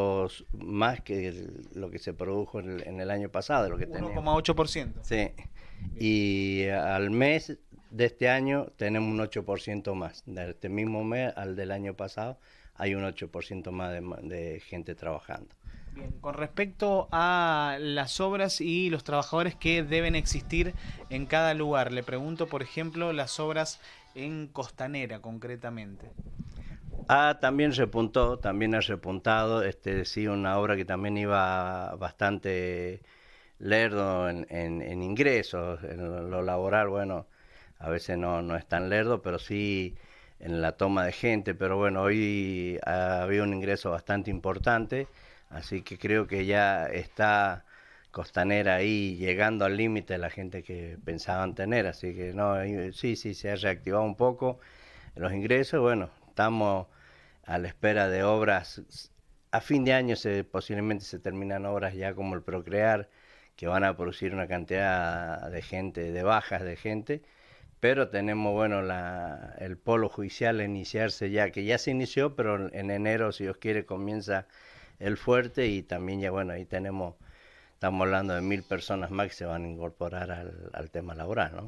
0,8% más que lo que se produjo en el año pasado. 1,8%. Sí. y al mes de este año tenemos un 8% más. De este mismo mes al del año pasado hay un 8% más de gente trabajando. Bien, con respecto a las obras y los trabajadores que deben existir en cada lugar, le pregunto, por ejemplo, las obras en Costanera concretamente. También repuntó, también ha repuntado, sí, una obra que también iba bastante lerdo en ingresos, en lo laboral, bueno, a veces no es tan lerdo, pero sí en la toma de gente, pero bueno, hoy había un ingreso bastante importante, así que creo que ya está Costanera ahí llegando al límite de la gente que pensaban tener, así que no, sí, se ha reactivado un poco los ingresos, bueno, estamos a la espera de obras. A fin de año posiblemente se terminan obras ya como el Procrear, que van a producir una cantidad de gente, de bajas de gente, pero tenemos, bueno, el polo judicial a iniciarse ya, que ya se inició, pero en enero, si Dios quiere, comienza el fuerte y también ya, bueno, ahí estamos hablando de 1000 personas más que se van a incorporar al tema laboral, ¿no?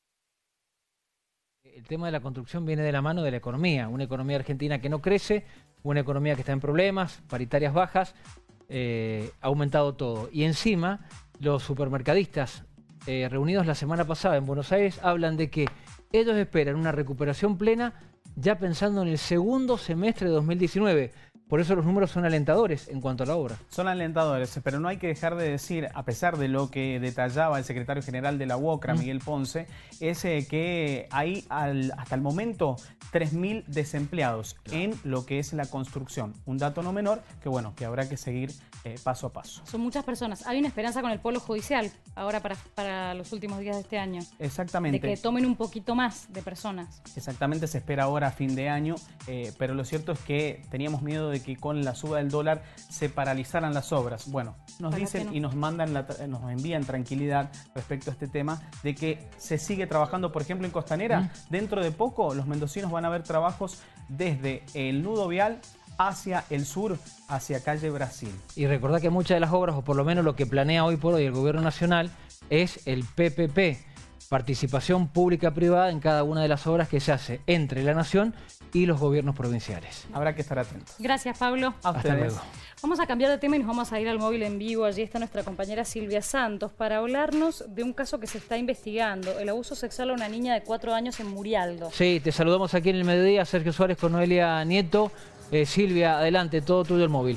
El tema de la construcción viene de la mano de la economía, una economía argentina que no crece, una economía que está en problemas, paritarias bajas, ha aumentado todo. Y encima, los supermercadistas reunidos la semana pasada en Buenos Aires hablan de que ellos esperan una recuperación plena ya pensando en el segundo semestre de 2019. Por eso los números son alentadores en cuanto a la obra. Son alentadores, pero no hay que dejar de decir, a pesar de lo que detallaba el secretario general de la UOCRA, Miguel Ponce, es que hay hasta el momento 3.000 desempleados en lo que es la construcción. Un dato no menor que, bueno, que habrá que seguir paso a paso. Son muchas personas. Hay una esperanza con el polo judicial ahora para los últimos días de este año. Exactamente. De que tomen un poquito más de personas. Exactamente, se espera ahora a fin de año, pero lo cierto es que teníamos miedo de que con la suba del dólar se paralizaran las obras. Bueno, nos dicen y nos envían tranquilidad respecto a este tema de que se sigue trabajando, por ejemplo, en Costanera. Dentro de poco los mendocinos van a ver trabajos desde el nudo vial hacia el sur, hacia calle Brasil. Y recordad que muchas de las obras, o por lo menos lo que planea hoy por hoy el gobierno nacional, es el PPP, participación pública-privada en cada una de las obras que se hace entre la nación y los gobiernos provinciales. Habrá que estar atentos. Gracias, Pablo. Hasta luego. Vamos a cambiar de tema y nos vamos a ir al móvil en vivo. Allí está nuestra compañera Silvia Santos para hablarnos de un caso que se está investigando, el abuso sexual a una niña de 4 años en Murialdo. Sí, te saludamos aquí en el mediodía, Sergio Suárez con Noelia Nieto. Silvia, adelante, todo tuyo el móvil.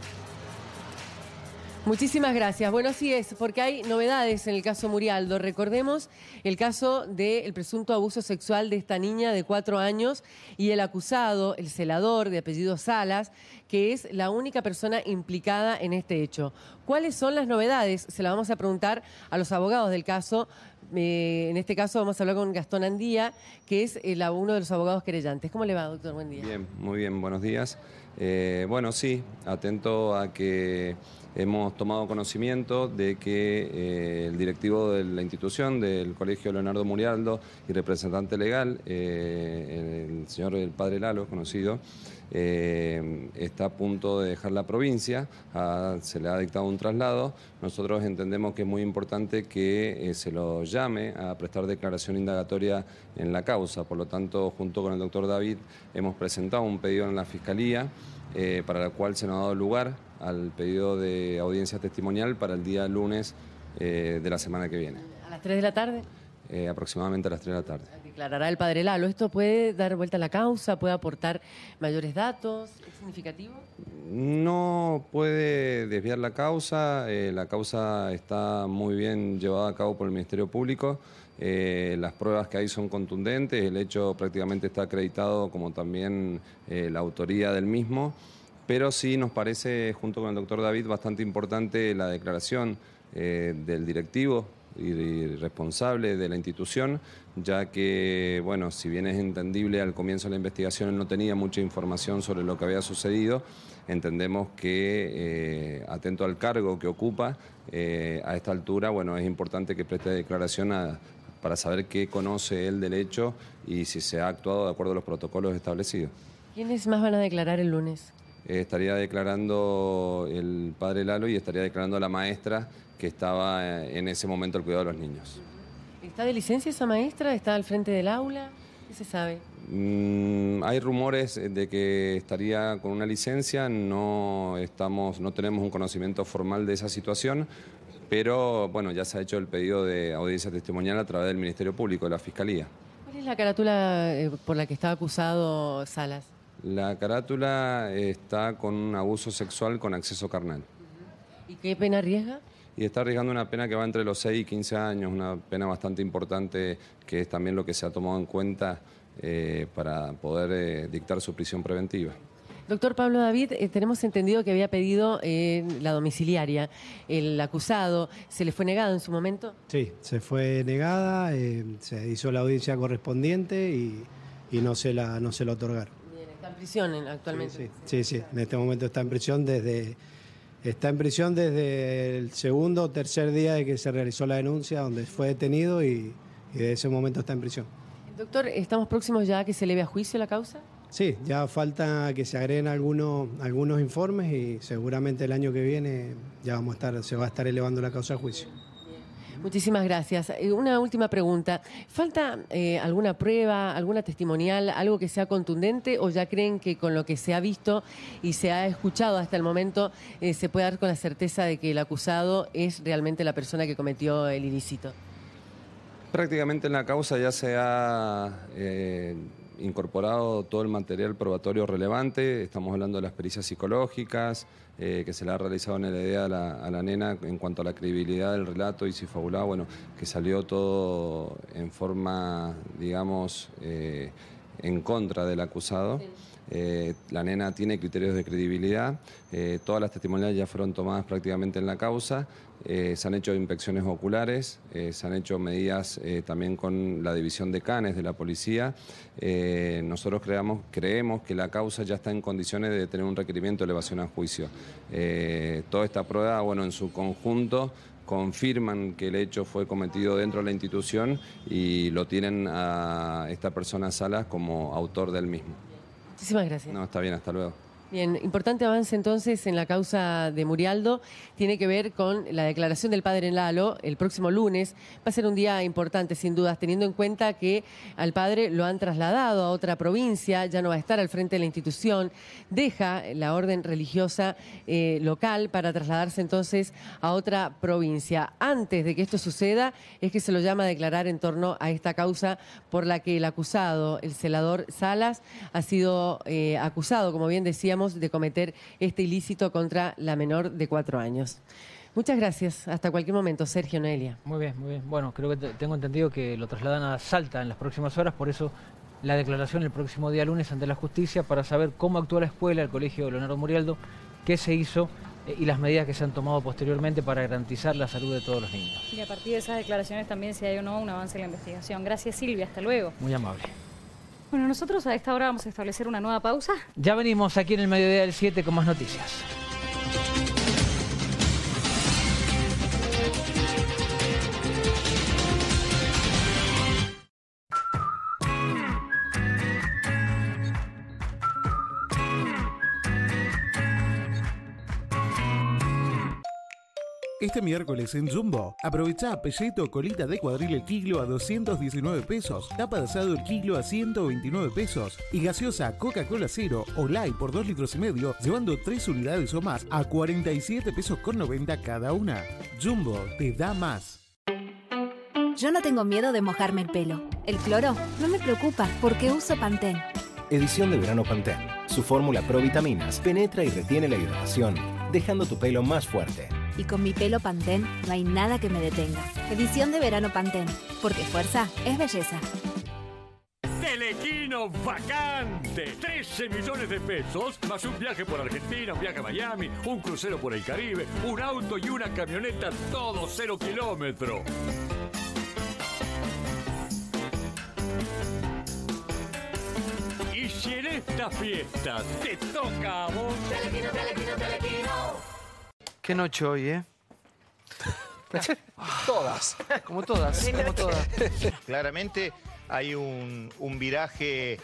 Muchísimas gracias. Bueno, así es, porque hay novedades en el caso Murialdo. Recordemos el caso del presunto abuso sexual de esta niña de 4 años y el acusado, el celador de apellido Salas, que es la única persona implicada en este hecho. ¿Cuáles son las novedades? Se las vamos a preguntar a los abogados del caso. En este caso vamos a hablar con Gastón Andía, que es uno de los abogados querellantes. ¿Cómo le va, doctor? Buen día. Bien, muy bien, buenos días. Bueno, sí, atento a que hemos tomado conocimiento de que el directivo de la institución, del Colegio Leonardo Murialdo y representante legal, el señor el padre Lalo, conocido, está a punto de dejar la provincia, se le ha dictado un traslado. Nosotros entendemos que es muy importante que se lo llame a prestar declaración indagatoria en la causa. Por lo tanto, junto con el doctor David, hemos presentado un pedido en la Fiscalía para el cual se nos ha dado lugar al pedido de audiencia testimonial para el día lunes de la semana que viene. ¿A las 3 de la tarde? Aproximadamente a las 3 de la tarde. Declarará el padre Lalo. ¿Esto puede dar vuelta a la causa? ¿Puede aportar mayores datos? ¿Es significativo? No puede desviar la causa. La causa está muy bien llevada a cabo por el Ministerio Público. Las pruebas que hay son contundentes. El hecho prácticamente está acreditado, como también la autoría del mismo. Pero sí nos parece, junto con el doctor David, bastante importante la declaración del directivo y responsable de la institución, ya que, bueno, si bien es entendible al comienzo de la investigación él no tenía mucha información sobre lo que había sucedido, entendemos que, atento al cargo que ocupa, a esta altura, bueno, es importante que preste declaración para saber qué conoce él del hecho y si se ha actuado de acuerdo a los protocolos establecidos. ¿Quiénes más van a declarar el lunes? Estaría declarando el padre Lalo y estaría declarando la maestra que estaba en ese momento al cuidado de los niños. ¿Está de licencia esa maestra? ¿Está al frente del aula? ¿Qué se sabe? Hay rumores de que estaría con una licencia, no tenemos un conocimiento formal de esa situación, pero bueno, ya se ha hecho el pedido de audiencia testimonial a través del Ministerio Público, de la Fiscalía. ¿Cuál es la carátula por la que está acusado Salas? La carátula está con un abuso sexual con acceso carnal. ¿Y qué pena arriesga? Y está arriesgando una pena que va entre los 6 y 15 años, una pena bastante importante, que es también lo que se ha tomado en cuenta para poder dictar su prisión preventiva. Doctor Pablo David, tenemos entendido que había pedido la domiciliaria. ¿El acusado se le fue negado en su momento? Sí, se fue negada, se hizo la audiencia correspondiente y no se la otorgaron. Bien, está en prisión actualmente. Sí, en este momento está en prisión desde el segundo o tercer día de que se realizó la denuncia, donde fue detenido y desde ese momento está en prisión. Doctor, ¿estamos próximos ya a que se eleve a juicio la causa? Sí, ya falta que se agreguen algunos informes y seguramente el año que viene ya se va a estar elevando la causa a juicio. Muchísimas gracias. Una última pregunta. ¿Falta alguna prueba, alguna testimonial, algo que sea contundente o ya creen que con lo que se ha visto y se ha escuchado hasta el momento se puede dar con la certeza de que el acusado es realmente la persona que cometió el ilícito? Prácticamente en la causa ya se ha incorporado todo el material probatorio relevante. Estamos hablando de las pericias psicológicas que se le ha realizado en la idea a la nena en cuanto a la credibilidad del relato y si fabulaba, bueno, que salió todo en forma, digamos, en contra del acusado. La nena tiene criterios de credibilidad, todas las testimoniales ya fueron tomadas prácticamente en la causa, se han hecho inspecciones oculares, se han hecho medidas también con la división de canes de la policía. Nosotros creemos que la causa ya está en condiciones de tener un requerimiento de elevación a juicio. Toda esta prueba, bueno, en su conjunto confirman que el hecho fue cometido dentro de la institución y lo tienen a esta persona Salas como autor del mismo. Muchísimas gracias. No, está bien, hasta luego. Bien, importante avance entonces en la causa de Murialdo. Tiene que ver con la declaración del padre Lalo el próximo lunes. Va a ser un día importante, sin dudas, teniendo en cuenta que al padre lo han trasladado a otra provincia, ya no va a estar al frente de la institución. Deja la orden religiosa local para trasladarse entonces a otra provincia. Antes de que esto suceda, es que se lo llama a declarar en torno a esta causa por la que el acusado, el celador Salas, ha sido acusado, como bien decíamos, de cometer este ilícito contra la menor de 4 años. Muchas gracias. Hasta cualquier momento. Sergio, Noelia. Muy bien, muy bien. Bueno, creo que tengo entendido que lo trasladan a Salta en las próximas horas, por eso la declaración el próximo día lunes ante la justicia para saber cómo actuó la escuela, el colegio Leonardo Murialdo, qué se hizo y las medidas que se han tomado posteriormente para garantizar la salud de todos los niños. Y a partir de esas declaraciones también si hay o no un avance en la investigación. Gracias, Silvia. Hasta luego. Muy amable. Bueno, nosotros a esta hora vamos a establecer una nueva pausa. Ya venimos aquí en el Mediodía del 7 con más noticias. Este miércoles en Jumbo, aprovecha pelleto colita de cuadril el kilo a 219 pesos, tapa de asado el kilo a 129 pesos y gaseosa Coca-Cola Cero o Light por 2,5 litros, llevando 3 unidades o más a 47 pesos con 90 cada una. Jumbo te da más. Yo no tengo miedo de mojarme el pelo. El cloro no me preocupa porque uso Pantene. Edición de verano Pantene. Su fórmula Provitaminas penetra y retiene la hidratación, dejando tu pelo más fuerte. Y con mi pelo Pantene no hay nada que me detenga. Edición de verano Pantene, porque fuerza es belleza. Telequino vacante, 13 millones de pesos, más un viaje por Argentina, un viaje a Miami, un crucero por el Caribe, un auto y una camioneta, todo 0 kilómetros. Y si en estas fiestas te toca a vos... Telequino, Telequino, Telequino. Qué noche hoy, ¿eh? Todas. Como todas, como todas. Claramente hay un viraje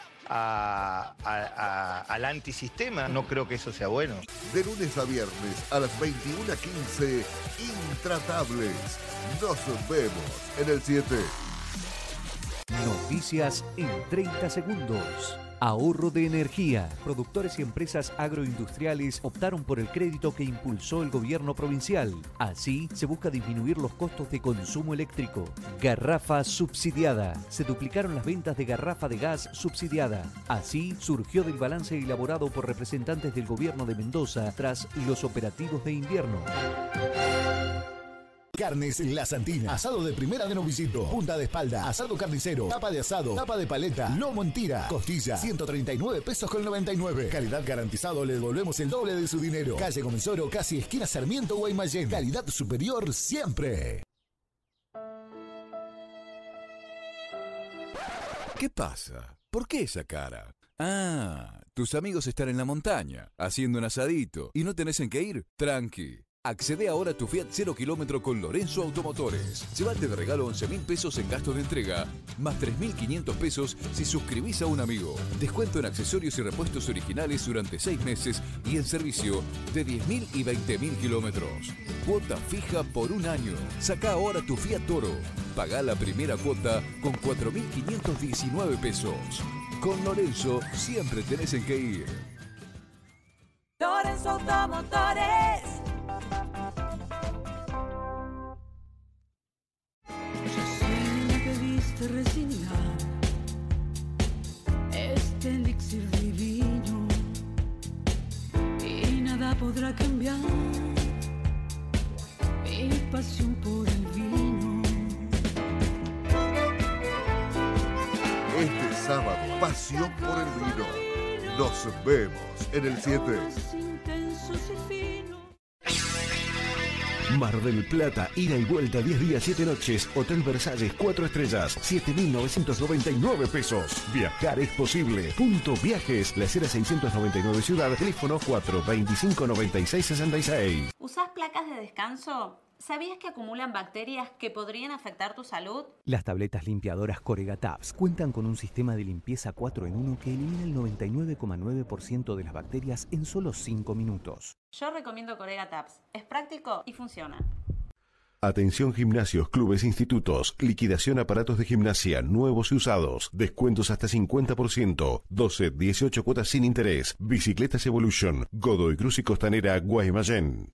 al antisistema. No creo que eso sea bueno. De lunes a viernes a las 21:15, Intratables. Nos vemos en el 7. Noticias en 30 segundos. Ahorro de energía. Productores y empresas agroindustriales optaron por el crédito que impulsó el gobierno provincial. Así se busca disminuir los costos de consumo eléctrico. Garrafa subsidiada. Se duplicaron las ventas de garrafa de gas subsidiada. Así surgió del balance elaborado por representantes del gobierno de Mendoza tras los operativos de invierno. Carnes La Santina, asado de primera de novicito, punta de espalda, asado carnicero, tapa de asado, tapa de paleta, lomo en tira, costilla, 139 pesos con 99. Calidad garantizado, le devolvemos el doble de su dinero. Calle Comensoro, casi esquina Sarmiento, Guaymallén. Calidad superior siempre. ¿Qué pasa? ¿Por qué esa cara? Ah, tus amigos están en la montaña, haciendo un asadito, y no tenés en qué ir. Tranqui. Accede ahora a tu Fiat 0 km con Lorenzo Automotores. Llévate de regalo 11.000 pesos en gastos de entrega, más 3.500 pesos si suscribís a un amigo. Descuento en accesorios y repuestos originales durante 6 meses y en servicio de 10.000 y 20.000 kilómetros. Cuota fija por un año. Sacá ahora tu Fiat Toro. Pagá la primera cuota con 4.519 pesos. Con Lorenzo siempre tenés en qué ir. Lorenzo Automotores. Resignar este elixir divino y nada podrá cambiar mi pasión por el vino. Este sábado, pasión por el vino. Nos vemos en el 7. Mar del Plata, ida y vuelta 10 días, 7 noches. Hotel Versalles, 4 estrellas, 7.999 pesos. Viajar es posible. Punto Viajes, La Heras 699 Ciudad, teléfono 425-9666. ¿Usás placas de descanso? ¿Sabías que acumulan bacterias que podrían afectar tu salud? Las tabletas limpiadoras Corega Tabs cuentan con un sistema de limpieza 4 en 1 que elimina el 99,9% de las bacterias en solo 5 minutos. Yo recomiendo Corega Tabs. Es práctico y funciona. Atención gimnasios, clubes, institutos. Liquidación aparatos de gimnasia, nuevos y usados. Descuentos hasta 50%. 12, 18 cuotas sin interés. Bicicletas Evolution. Godoy Cruz y Costanera, Guaymallén.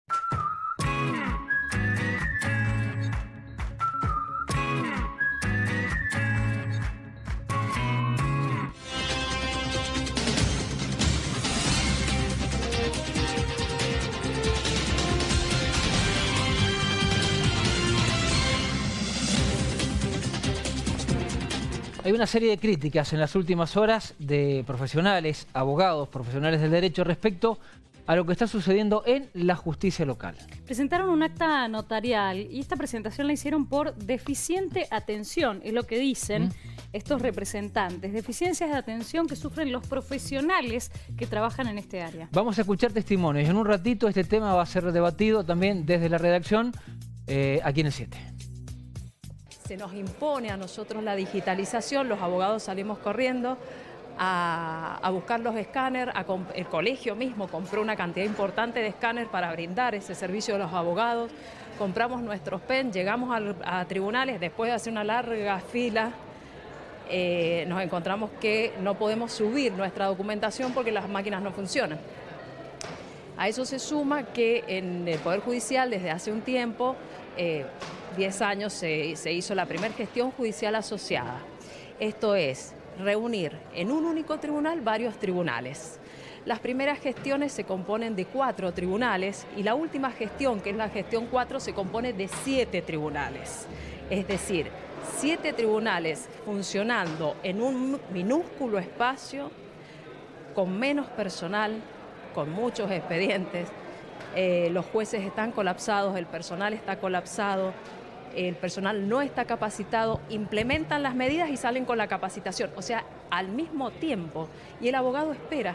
Hay una serie de críticas en las últimas horas de profesionales, abogados, profesionales del derecho respecto a lo que está sucediendo en la justicia local. Presentaron un acta notarial y esta presentación la hicieron por deficiente atención, es lo que dicen estos representantes. Deficiencias de atención que sufren los profesionales que trabajan en este área. Vamos a escuchar testimonios. En un ratito este tema va a ser debatido también desde la redacción aquí en el 7. Se nos impone a nosotros la digitalización, los abogados salimos corriendo a buscar los escáneres, el colegio mismo compró una cantidad importante de escáneres para brindar ese servicio a los abogados, compramos nuestros PEN, llegamos a tribunales, después de hacer una larga fila, nos encontramos que no podemos subir nuestra documentación porque las máquinas no funcionan. A eso se suma que en el Poder Judicial desde hace un tiempo, 10 años, se hizo la primera gestión judicial asociada. Esto es reunir en un único tribunal varios tribunales. Las primeras gestiones se componen de 4 tribunales y la última gestión, que es la gestión 4, se compone de 7 tribunales. Es decir, 7 tribunales funcionando en un minúsculo espacio, con menos personal, con muchos expedientes. Los jueces están colapsados, el personal está colapsado, el personal no está capacitado, implementan las medidas y salen con la capacitación, o sea, al mismo tiempo. Y el abogado espera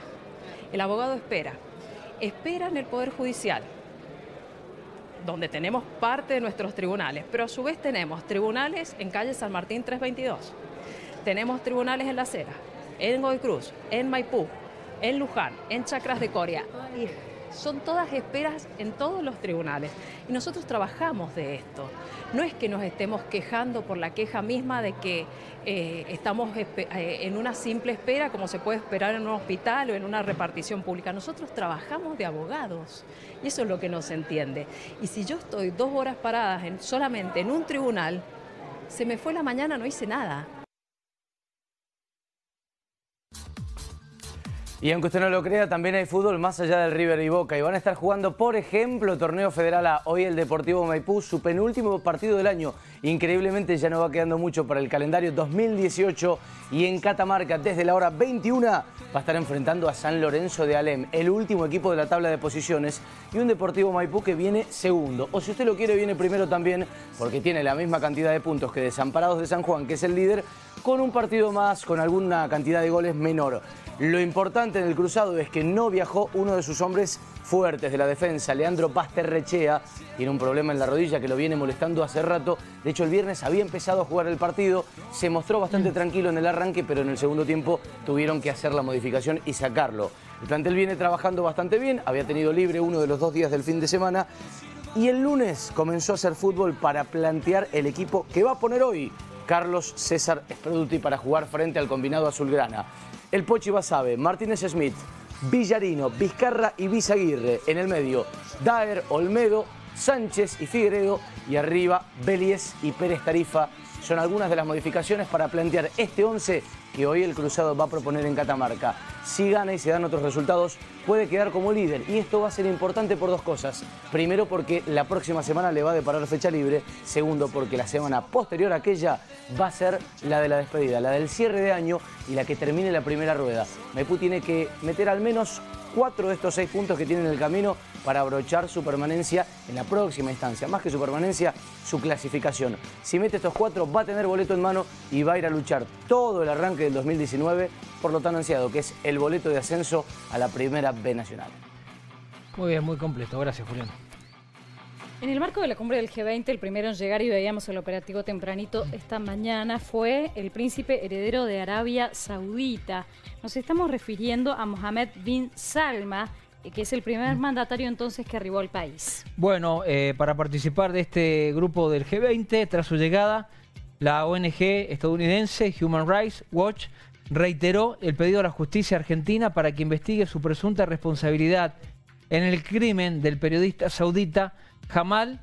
en el Poder Judicial, donde tenemos parte de nuestros tribunales, pero a su vez tenemos tribunales en calle San Martín 322, tenemos tribunales en La Heras, en Godoy Cruz, en Maipú, en Luján, en Chacras de Coria. Y Son todas esperas en todos los tribunales. Y nosotros trabajamos de esto. No es que nos estemos quejando por la queja misma de que estamos en una simple espera como se puede esperar en un hospital o en una repartición pública. Nosotros trabajamos de abogados y eso es lo que no se entiende. Y si yo estoy 2 horas paradas solamente en un tribunal, se me fue la mañana, no hice nada. Y aunque usted no lo crea, también hay fútbol más allá del River y Boca. Y van a estar jugando, por ejemplo, Torneo Federal A. Hoy el Deportivo Maipú, su penúltimo partido del año. Increíblemente ya no va quedando mucho para el calendario 2018. Y en Catamarca, desde la hora 21, va a estar enfrentando a San Lorenzo de Alem, el último equipo de la tabla de posiciones. Y un Deportivo Maipú que viene segundo. O si usted lo quiere, viene primero también, porque tiene la misma cantidad de puntos que Desamparados de San Juan, que es el líder, con un partido más, con alguna cantidad de goles menor. Lo importante en el cruzado es que no viajó uno de sus hombres fuertes de la defensa, Leandro Basterrechea. Tiene un problema en la rodilla que lo viene molestando hace rato. De hecho, el viernes había empezado a jugar el partido, se mostró bastante tranquilo en el arranque, pero en el segundo tiempo tuvieron que hacer la modificación y sacarlo. El plantel viene trabajando bastante bien, había tenido libre uno de los 2 días del fin de semana. Y el lunes comenzó a hacer fútbol para plantear el equipo que va a poner hoy Carlos César Spreduti para jugar frente al combinado azulgrana. El Pochi Basabe, Martínez Smith, Villarino, Vizcarra y Bizaguirre. En el medio, Daer, Olmedo, Sánchez y Figueredo. Y arriba, Béliez y Pérez Tarifa. Son algunas de las modificaciones para plantear este 11 que hoy el Cruzado va a proponer en Catamarca. Si gana y se dan otros resultados, puede quedar como líder. Y esto va a ser importante por 2 cosas. Primero, porque la próxima semana le va a deparar fecha libre. Segundo, porque la semana posterior a aquella va a ser la de la despedida, la del cierre de año y la que termine la primera rueda. Maipú tiene que meter al menos 4 de estos 6 puntos que tiene en el camino para abrochar su permanencia en la próxima instancia. Más que su permanencia, su clasificación. Si mete estos 4, va a tener boleto en mano y va a ir a luchar todo el arranque del 2019 por lo tan ansiado, que es el boleto de ascenso a la Primera B Nacional. Muy bien, muy completo. Gracias, Julián. En el marco de la cumbre del G20, el primero en llegar, y veíamos el operativo tempranito esta mañana, fue el príncipe heredero de Arabia Saudita. Nos estamos refiriendo a Mohammed bin Salman, que es el primer mandatario entonces que arribó al país. Bueno, para participar de este grupo del G20, tras su llegada, la ONG estadounidense Human Rights Watch reiteró el pedido a la justicia argentina para que investigue su presunta responsabilidad en el crimen del periodista saudita Jamal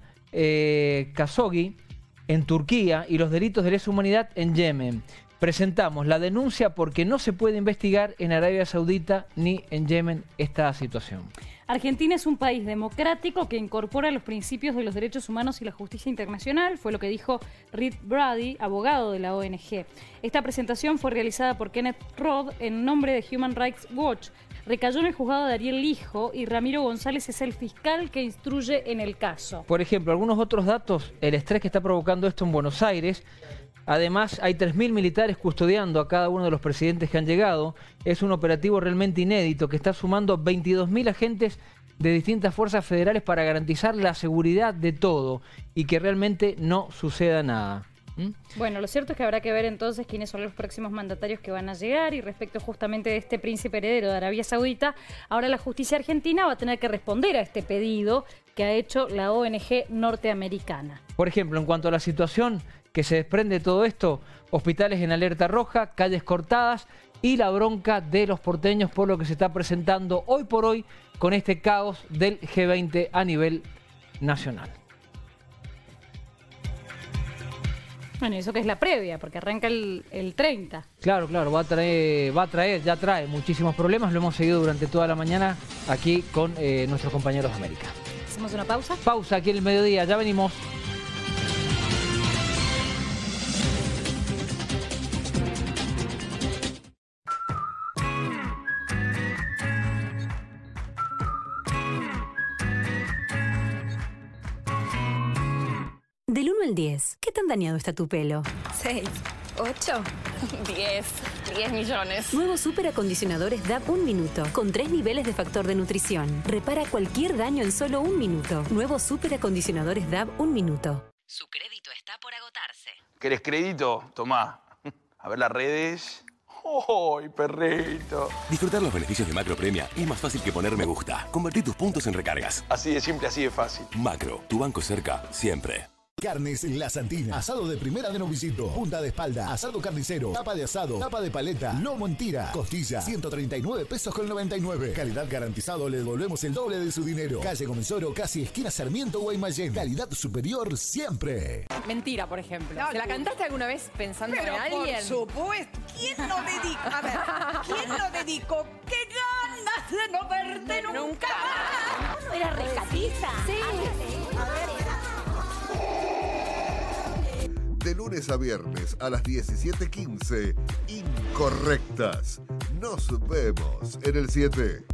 Khashoggi en Turquía y los delitos de lesa humanidad en Yemen. Presentamos la denuncia porque no se puede investigar en Arabia Saudita ni en Yemen esta situación. Argentina es un país democrático que incorpora los principios de los derechos humanos y la justicia internacional, fue lo que dijo Reed Brady, abogado de la ONG. Esta presentación fue realizada por Kenneth Roth en nombre de Human Rights Watch. Recayó en el juzgado de Ariel Lijo y Ramiro González es el fiscal que instruye en el caso. Por ejemplo, algunos otros datos, el estrés que está provocando esto en Buenos Aires. Además, hay 3.000 militares custodiando a cada uno de los presidentes que han llegado. Es un operativo realmente inédito que está sumando 22.000 agentes de distintas fuerzas federales para garantizar la seguridad de todo y que realmente no suceda nada. Bueno, lo cierto es que habrá que ver entonces quiénes son los próximos mandatarios que van a llegar, y respecto justamente de este príncipe heredero de Arabia Saudita, ahora la justicia argentina va a tener que responder a este pedido que ha hecho la ONG norteamericana. Por ejemplo, en cuanto a la situación que se desprende de todo esto, hospitales en alerta roja, calles cortadas y la bronca de los porteños por lo que se está presentando hoy por hoy con este caos del G20 a nivel nacional. Bueno, eso que es la previa, porque arranca el 30. Claro, ya trae muchísimos problemas. Lo hemos seguido durante toda la mañana aquí con nuestros compañeros de América. ¿Hacemos una pausa? Pausa aquí en el mediodía, ya venimos. Del 1 al 10, ¿qué tan dañado está tu pelo? 6, 8, 10, 10 millones. Nuevos superacondicionadores DAB 1 minuto, con 3 niveles de factor de nutrición. Repara cualquier daño en solo 1 minuto. Nuevos superacondicionadores DAB 1 minuto. Su crédito está por agotarse. ¿Querés crédito? Tomá. A ver las redes. ¡Ay, perrito! Disfrutar los beneficios de Macro Premia es más fácil que poner me gusta. Convertir tus puntos en recargas. Así de simple, así de fácil. Macro, tu banco cerca, siempre. Carnes La Santina. Asado de primera de Novisito. Punta de espalda. Asado carnicero. Tapa de asado. Tapa de paleta. Lomo en tira. Costilla. 139 pesos con 99. Calidad garantizado. Le devolvemos el doble de su dinero. Calle Comensoro, casi esquina Sarmiento, Guaymallén. Calidad superior siempre. Mentira, por ejemplo. ¿Se la cantaste alguna vez pensando en alguien? Por supuesto. ¿Quién lo dedicó? A ver, ¿quién lo dedicó? ¡Qué ganas de no verte nunca más! ¿No era rescatista? Sí. A ver. De lunes a viernes a las 17:15, Incorrectas. Nos vemos en el 7.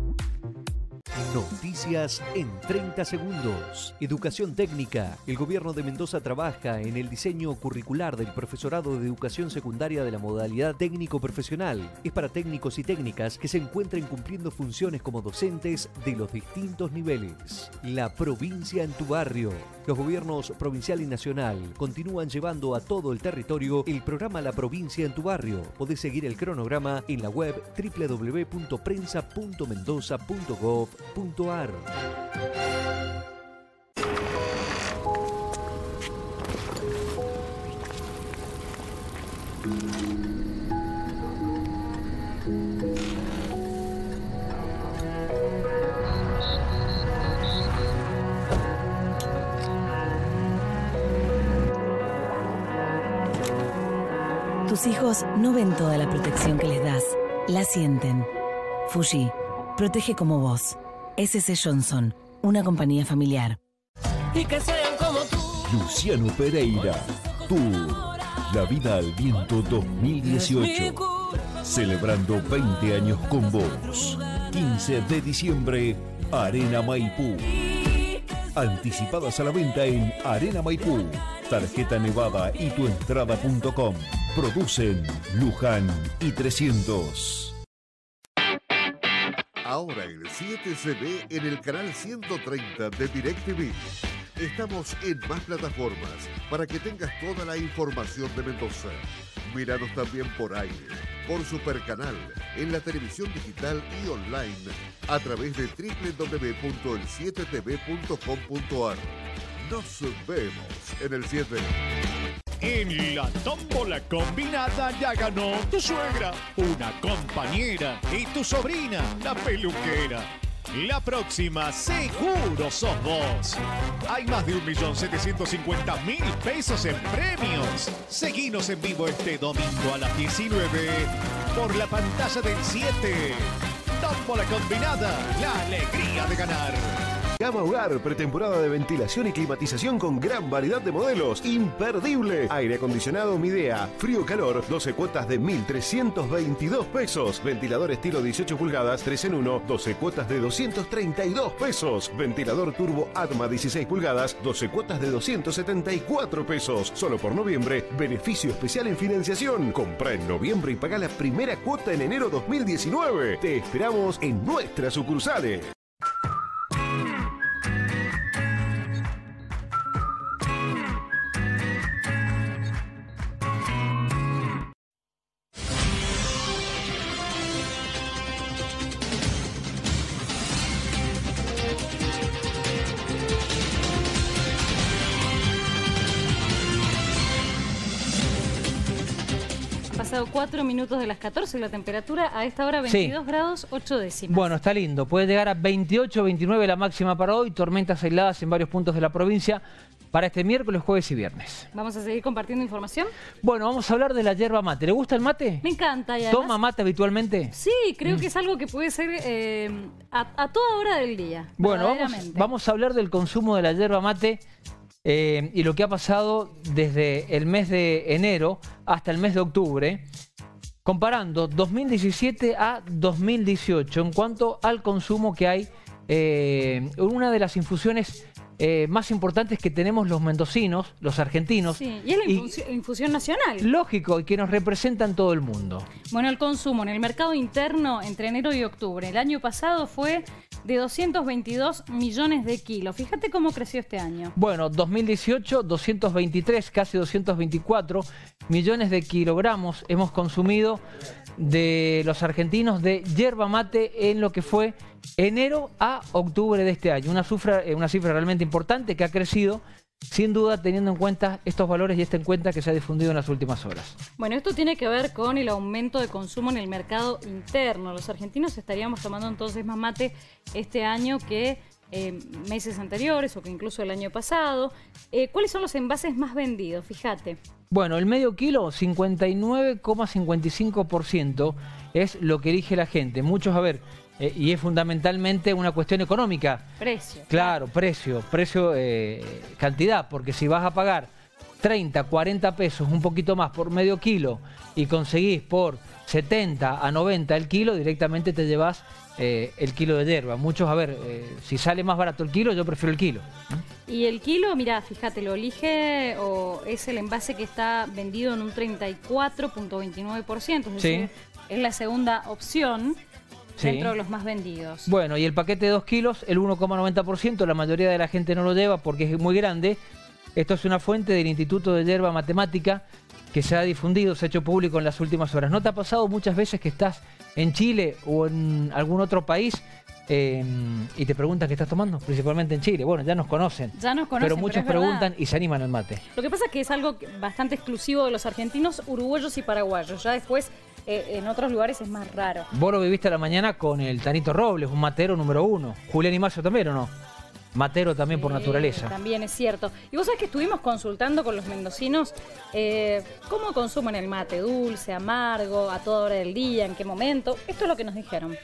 Noticias en 30 segundos. Educación técnica. El gobierno de Mendoza trabaja en el diseño curricular del profesorado de educación secundaria de la modalidad técnico-profesional. Es para técnicos y técnicas que se encuentren cumpliendo funciones como docentes de los distintos niveles. La provincia en tu barrio. Los gobiernos provincial y nacional continúan llevando a todo el territorio el programa La Provincia en tu barrio. Podés seguir el cronograma en la web www.prensa.mendoza.gov.ar. Tus hijos no ven toda la protección que les das, la sienten. Fuji, protege como vos. S.C. Johnson, una compañía familiar. Y que sean como tú. Luciano Pereira, Tour. La vida al viento 2018. Celebrando 20 años con vos. 15 de diciembre, Arena Maipú. Anticipadas a la venta en Arena Maipú. Tarjeta Nevada y tuentrada.com. Producen Luján y 300. Ahora el 7 se ve en el canal 130 de DirecTV. Estamos en más plataformas para que tengas toda la información de Mendoza. Míranos también por aire, por Supercanal, en la televisión digital y online, a través de www.el7tv.com.ar. Nos vemos en el 7. En la tómbola combinada ya ganó tu suegra, una compañera y tu sobrina, la peluquera. La próxima seguro sos vos. Hay más de 1.750.000 pesos en premios. Seguinos en vivo este domingo a las 19 por la pantalla del 7. Tómbola combinada, la alegría de ganar. Gama Hogar, pretemporada de ventilación y climatización con gran variedad de modelos. Imperdible. Aire acondicionado Midea. Frío-calor, 12 cuotas de 1.322 pesos. Ventilador estilo 18 pulgadas, 3 en 1, 12 cuotas de 232 pesos. Ventilador turbo Atma 16 pulgadas, 12 cuotas de 274 pesos. Solo por noviembre, beneficio especial en financiación. Compra en noviembre y paga la primera cuota en enero 2019. Te esperamos en nuestras sucursales. Pasado 4 minutos de las 14, la temperatura a esta hora 22 grados 8 décimas. Bueno, está lindo. Puede llegar a 28, 29 la máxima para hoy. Tormentas aisladas en varios puntos de la provincia para este miércoles, jueves y viernes. ¿Vamos a seguir compartiendo información? Bueno, vamos a hablar de la yerba mate. ¿Le gusta el mate? Me encanta. Y además, ¿toma mate habitualmente? Sí, creo que es algo que puede ser a toda hora del día. Bueno, vamos a hablar del consumo de la yerba mate. Y lo que ha pasado desde el mes de enero hasta el mes de octubre, comparando 2017 a 2018 en cuanto al consumo que hay. Una de las infusiones más importantes que tenemos los mendocinos, los argentinos. Sí, y es la infusión nacional. Lógico, y que nos representa en todo el mundo. Bueno, el consumo en el mercado interno entre enero y octubre el año pasado fue de 222 millones de kilos. Fíjate cómo creció este año. Bueno, 2018, 223, casi 224 millones de kilogramos hemos consumido de los argentinos de yerba mate en lo que fue enero a octubre de este año. Una cifra realmente importante que ha crecido, sin duda, teniendo en cuenta estos valores y esta encuesta que se ha difundido en las últimas horas. Bueno, esto tiene que ver con el aumento de consumo en el mercado interno. Los argentinos estaríamos tomando entonces más mate este año que meses anteriores o que incluso el año pasado. ¿Cuáles son los envases más vendidos? Fíjate. Bueno, el medio kilo, 59,55% es lo que elige la gente. Muchos, a ver, y es fundamentalmente una cuestión económica. Precio. Claro, precio, cantidad, porque si vas a pagar 30, 40 pesos, un poquito más por medio kilo y conseguís por 70 a 90 el kilo, directamente te llevas el kilo de yerba. Muchos, a ver, si sale más barato el kilo, yo prefiero el kilo. Y el kilo, mira, fíjate, lo elige o es el envase que está vendido en un 34,29%, es decir, es la segunda opción dentro de los más vendidos. Bueno, y el paquete de 2 kilos, el 1,90%, la mayoría de la gente no lo lleva porque es muy grande. Esto es una fuente del Instituto de Yerba Matemática que se ha difundido, se ha hecho público en las últimas horas. ¿No te ha pasado muchas veces que estás en Chile o en algún otro país y te preguntan qué estás tomando? Principalmente en Chile. Bueno, ya nos conocen. Pero muchos preguntan y se animan al mate. Lo que pasa es que es algo bastante exclusivo de los argentinos, uruguayos y paraguayos. Ya después, en otros lugares es más raro. Vos lo viviste a la mañana con el Tanito Robles, un matero número 1. Julián Imacio también, ¿o no? Matero también por naturaleza. También es cierto. Y vos sabés que estuvimos consultando con los mendocinos cómo consumen el mate, dulce, amargo, a toda hora del día, en qué momento. Esto es lo que nos dijeron.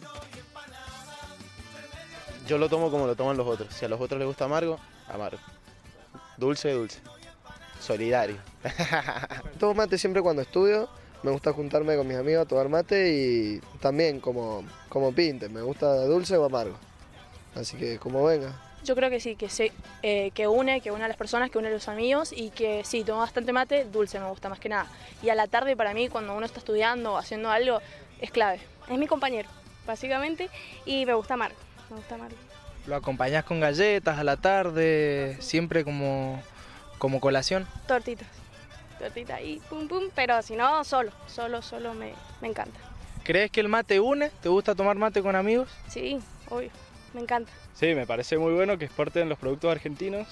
Yo lo tomo como lo toman los otros. Si a los otros les gusta amargo, amargo. Dulce, dulce. Solidario. Tomo mate siempre cuando estudio. Me gusta juntarme con mis amigos a tomar mate y también como pinte. Me gusta dulce o amargo. Así que como venga. Yo creo que sí, que une a las personas, que une a los amigos y que sí, tomo bastante mate, dulce me gusta más que nada. Y a la tarde para mí, cuando uno está estudiando o haciendo algo, es clave. Es mi compañero, básicamente, y me gusta amargo. Lo acompañás con galletas a la tarde, siempre como colación. Tortitas y pum pum, pero si no, solo me encanta. ¿Crees que el mate une? ¿Te gusta tomar mate con amigos? Sí, obvio, me encanta. Sí, me parece muy bueno que exporten los productos argentinos.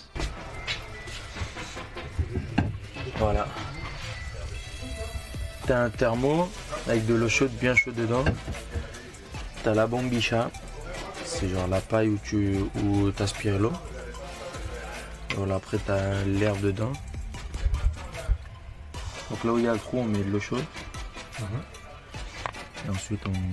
Voilà. T'as un thermo avec de l'eau chaude, bien chaude dedans. T'as la bombicha, c'est genre la paille où t'aspires l'eau. Voilà, après t'as l'air dedans. Donc là où il y a le trou, on met de l'eau chaude. Et ensuite on...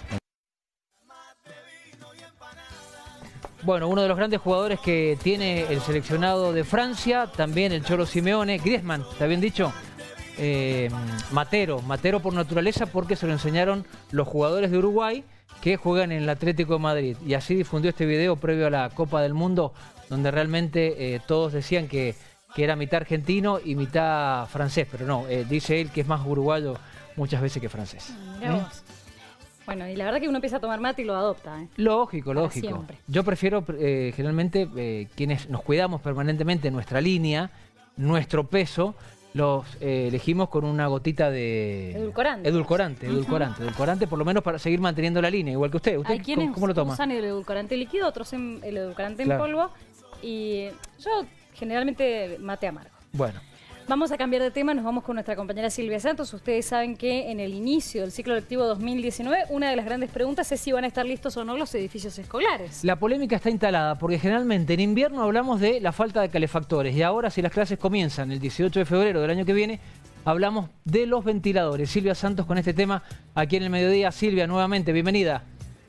Bueno, uno de los grandes jugadores que tiene el seleccionado de Francia, también el Cholo Simeone, Griezmann, ¿está bien dicho? Matero por naturaleza porque se lo enseñaron los jugadores de Uruguay que juegan en el Atlético de Madrid. Y así difundió este video previo a la Copa del Mundo, donde realmente todos decían que era mitad argentino y mitad francés, pero no, dice él que es más uruguayo muchas veces que francés. Mirá vos. Bueno, y la verdad que uno empieza a tomar mate y lo adopta. Lógico. Siempre. Yo prefiero generalmente quienes nos cuidamos permanentemente nuestra línea, nuestro peso, los elegimos con una gotita de... Edulcorante, por lo menos para seguir manteniendo la línea, igual que usted. Hay quienes ¿cómo lo toma? usan el edulcorante líquido, otros el edulcorante en polvo. Y yo generalmente mate amargo. Bueno. Vamos a cambiar de tema, nos vamos con nuestra compañera Silvia Santos. Ustedes saben que en el inicio del ciclo lectivo 2019, una de las grandes preguntas es si van a estar listos o no los edificios escolares. La polémica está instalada porque generalmente en invierno hablamos de la falta de calefactores y ahora, si las clases comienzan el 18 de febrero del año que viene, hablamos de los ventiladores. Silvia Santos con este tema aquí en el mediodía. Silvia, nuevamente, bienvenida.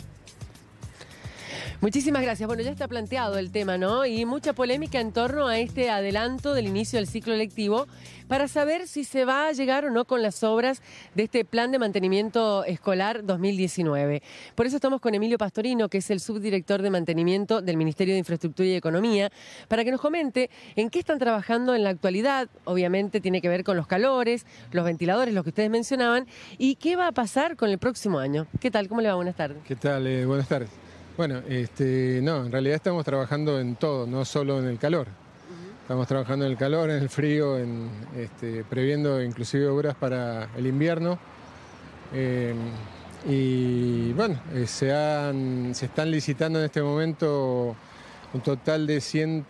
Muchísimas gracias. Bueno, ya está planteado el tema, ¿no? Y mucha polémica en torno a este adelanto del inicio del ciclo lectivo para saber si se va a llegar o no con las obras de este Plan de Mantenimiento Escolar 2019. Por eso estamos con Emilio Pastorino, que es el subdirector de mantenimiento del Ministerio de Infraestructura y Economía, para que nos comente en qué están trabajando en la actualidad. Obviamente tiene que ver con los calores, los ventiladores, los que ustedes mencionaban, y qué va a pasar con el próximo año. ¿Qué tal? ¿Cómo le va? Buenas tardes. ¿Qué tal? Buenas tardes. Bueno, no, en realidad estamos trabajando en todo, no solo en el calor. Estamos trabajando en el calor, en el frío, previendo inclusive obras para el invierno. Y bueno, se están licitando en este momento un total de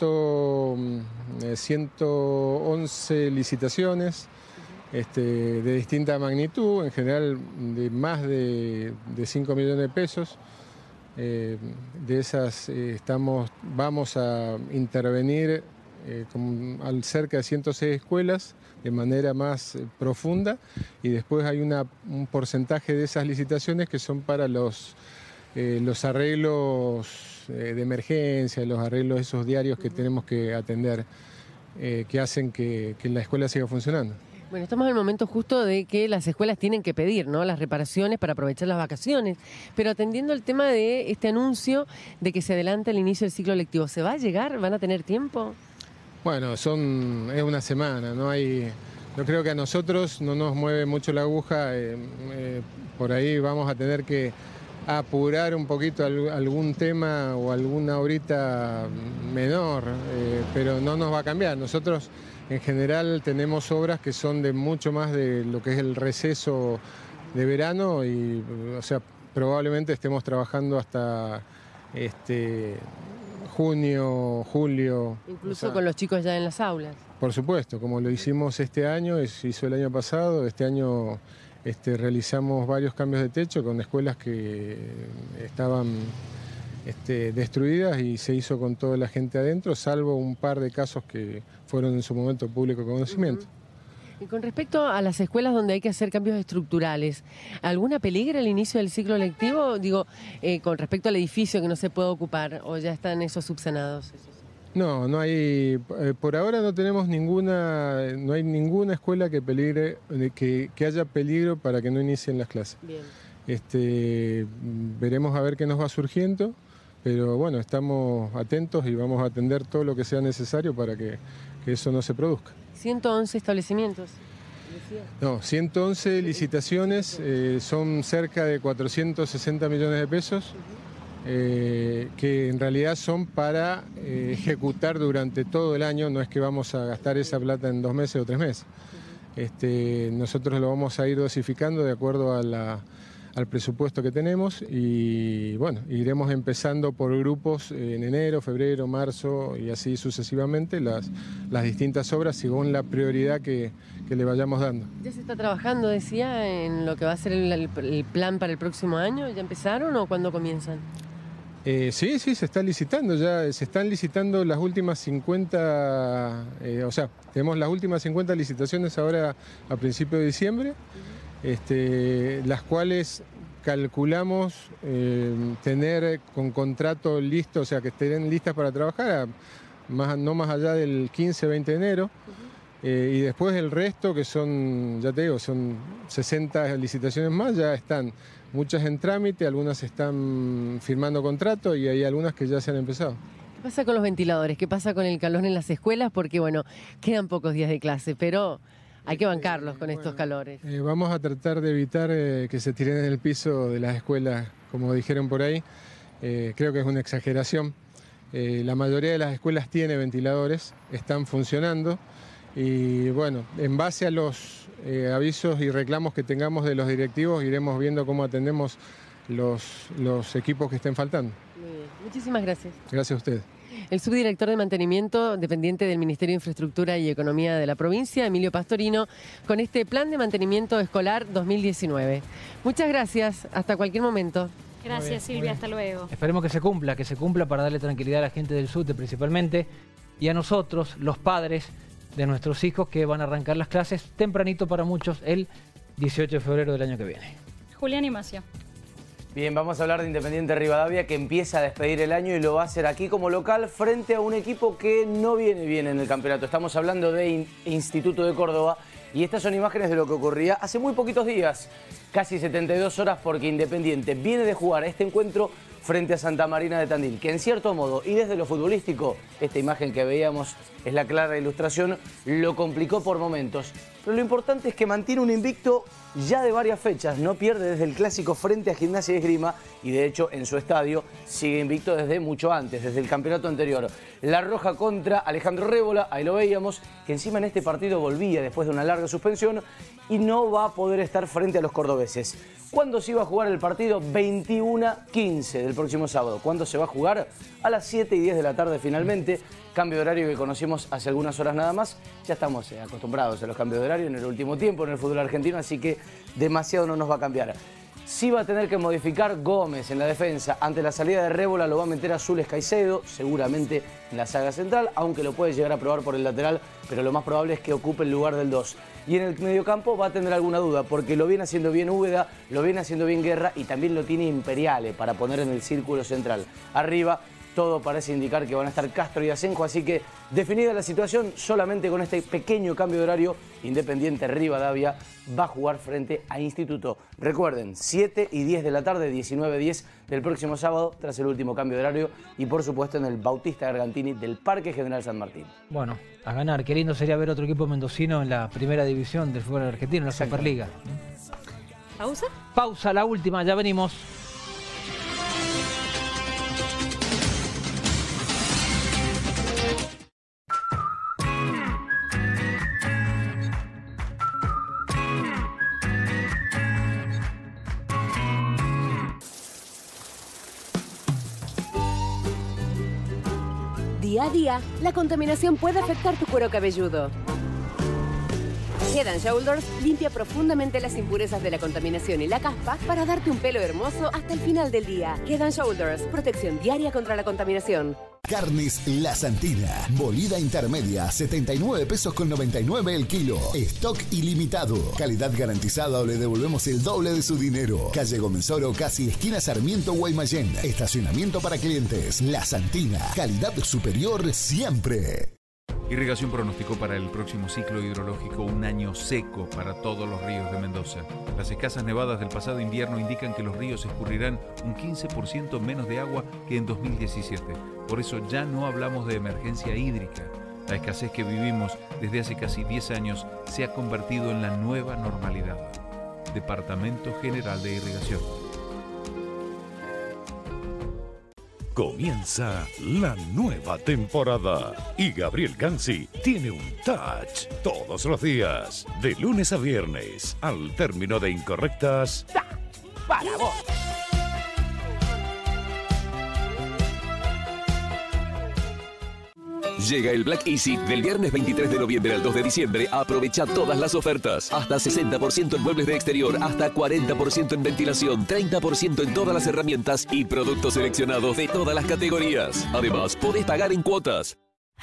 111 licitaciones de distinta magnitud, en general de más de 5 millones de pesos. De esas vamos a intervenir con cerca de 106 escuelas de manera más profunda, y después hay un porcentaje de esas licitaciones que son para los arreglos de emergencia, los arreglos esos diarios que tenemos que atender, que hacen que la escuela siga funcionando. Bueno, estamos en el momento justo de que las escuelas tienen que pedir, ¿no?, las reparaciones para aprovechar las vacaciones, pero atendiendo el tema de este anuncio de que se adelanta el inicio del ciclo lectivo, ¿se va a llegar? ¿Van a tener tiempo? Bueno, es una semana, yo creo que a nosotros no nos mueve mucho la aguja, por ahí vamos a tener que apurar un poquito algún tema o alguna horita menor, pero no nos va a cambiar. Nosotros en general tenemos obras que son de mucho más de lo que es el receso de verano, y o sea, probablemente estemos trabajando hasta junio, julio. Incluso con los chicos ya en las aulas. Por supuesto, como lo hicimos este año, se hizo el año pasado. Este año realizamos varios cambios de techo con escuelas que estaban destruidas, y se hizo con toda la gente adentro, salvo un par de casos que fueron en su momento público conocimiento. Y con respecto a las escuelas donde hay que hacer cambios estructurales, ¿alguna peligra el inicio del ciclo lectivo? Digo, con respecto al edificio que no se puede ocupar, ¿o ya están esos subsanados? No hay, por ahora no tenemos no hay ninguna escuela que peligre, que haya peligro para que no inicien las clases. Bien. Veremos a ver qué nos va surgiendo, pero bueno, estamos atentos y vamos a atender todo lo que sea necesario para que eso no se produzca. 111 establecimientos. No, 111 licitaciones, son cerca de 460 millones de pesos, que en realidad son para ejecutar durante todo el año, no es que vamos a gastar esa plata en 2 meses o 3 meses. Nosotros lo vamos a ir dosificando de acuerdo al presupuesto que tenemos, y bueno, iremos empezando por grupos en enero, febrero, marzo y así sucesivamente las distintas obras según la prioridad que le vayamos dando. ¿Ya se está trabajando, decía, en lo que va a ser el plan para el próximo año? ¿Ya empezaron o cuándo comienzan? Sí, se está licitando, ya se están licitando las últimas 50, o sea, tenemos las últimas 50 licitaciones ahora a principios de diciembre. Las cuales calculamos tener con contrato listo, o sea, que estén listas para trabajar no más allá del 15-20 de enero. Y después el resto, que son, ya te digo, son 60 licitaciones más, ya están muchas en trámite, algunas están firmando contrato y hay algunas que ya se han empezado. ¿Qué pasa con los ventiladores? ¿Qué pasa con el calor en las escuelas? Porque, bueno, quedan pocos días de clase, pero hay que bancarlos con estos calores. Vamos a tratar de evitar que se tiren en el piso de las escuelas, como dijeron por ahí. Creo que es una exageración. La mayoría de las escuelas tiene ventiladores, están funcionando, y bueno, en base a los avisos y reclamos que tengamos de los directivos, iremos viendo cómo atendemos los equipos que estén faltando. Muy bien. Muchísimas gracias. Gracias a usted. El subdirector de mantenimiento dependiente del Ministerio de Infraestructura y Economía de la provincia, Emilio Pastorino, con este plan de mantenimiento escolar 2019. Muchas gracias, hasta cualquier momento. Gracias, Silvia, hasta luego. Esperemos que se cumpla para darle tranquilidad a la gente del SUTE principalmente, y a nosotros, los padres de nuestros hijos, que van a arrancar las clases tempranito para muchos el 18 de febrero del año que viene. Julián y Macio. Bien, vamos a hablar de Independiente Rivadavia, que empieza a despedir el año y lo va a hacer aquí como local frente a un equipo que no viene bien en el campeonato. Estamos hablando de Instituto de Córdoba, y estas son imágenes de lo que ocurría hace muy poquitos días, casi 72 horas, porque Independiente viene de jugar este encuentro frente a Santa Marina de Tandil, que en cierto modo, y desde lo futbolístico, esta imagen que veíamos es la clara ilustración, lo complicó por momentos. Pero lo importante es que mantiene un invicto ya de varias fechas, no pierde desde el clásico frente a Gimnasia y Esgrima y de hecho en su estadio sigue invicto desde mucho antes, desde el campeonato anterior. La Roja contra Alejandro Révola, ahí lo veíamos, que encima en este partido volvía después de una larga suspensión y no va a poder estar frente a los cordobeses. ¿Cuándo se iba a jugar el partido? 21:15 del próximo sábado. ¿Cuándo se va a jugar? A las 7:10 de la tarde finalmente. Cambio de horario que conocimos hace algunas horas nada más. Ya estamos acostumbrados a los cambios de horario en el último tiempo en el fútbol argentino, así que demasiado no nos va a cambiar. Sí va a tener que modificar Gómez en la defensa. Ante la salida de Révola lo va a meter a Zules Caicedo, seguramente en la saga central, aunque lo puede llegar a probar por el lateral, pero lo más probable es que ocupe el lugar del 2. Y en el mediocampo va a tener alguna duda, porque lo viene haciendo bien Úbeda, lo viene haciendo bien Guerra y también lo tiene Imperiale para poner en el círculo central. Arriba todo parece indicar que van a estar Castro y Asenjo, así que definida la situación, solamente con este pequeño cambio de horario, Independiente Rivadavia va a jugar frente a Instituto. Recuerden, 7:10 de la tarde, 19:10 del próximo sábado, tras el último cambio de horario y por supuesto en el Bautista Gargantini del Parque General San Martín. Bueno, a ganar. Qué lindo sería ver otro equipo mendocino en la primera división del fútbol argentino, en la Superliga. ¿Pausa? Pausa, la última, ya venimos. Día a día, la contaminación puede afectar tu cuero cabelludo. Head & Shoulders limpia profundamente las impurezas de la contaminación y la caspa para darte un pelo hermoso hasta el final del día. Head & Shoulders, protección diaria contra la contaminación. Carnes La Santina, molida intermedia, 79 pesos con 99 el kilo. Stock ilimitado, calidad garantizada o le devolvemos el doble de su dinero. Calle Gómez Oro, casi esquina Sarmiento, Guaymallén. Estacionamiento para clientes. La Santina, calidad superior siempre. Irrigación pronosticó para el próximo ciclo hidrológico un año seco para todos los ríos de Mendoza. Las escasas nevadas del pasado invierno indican que los ríos escurrirán un 15% menos de agua que en 2017. Por eso ya no hablamos de emergencia hídrica. La escasez que vivimos desde hace casi 10 años se ha convertido en la nueva normalidad. Departamento General de Irrigación. Comienza la nueva temporada y Gabriel Gansi tiene un touch todos los días, de lunes a viernes, al término de Incorrectas. ¡Para vos! Llega el Black Easy del viernes 23 de noviembre al 2 de diciembre. Aprovecha todas las ofertas. Hasta 60% en muebles de exterior, hasta 40% en ventilación, 30% en todas las herramientas y productos seleccionados de todas las categorías. Además, podés pagar en cuotas.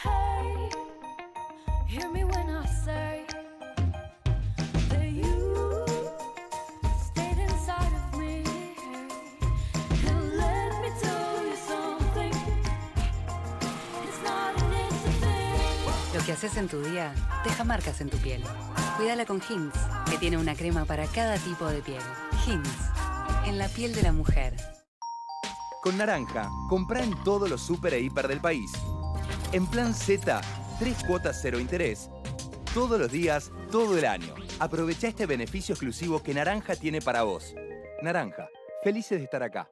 Lo que haces en tu día deja marcas en tu piel. Cuídala con Hins, que tiene una crema para cada tipo de piel. Hins, en la piel de la mujer. Con Naranja, compra en todos los super e hiper del país. En Plan Z, 3 cuotas 0 interés. Todos los días, todo el año. Aprovecha este beneficio exclusivo que Naranja tiene para vos. Naranja, felices de estar acá.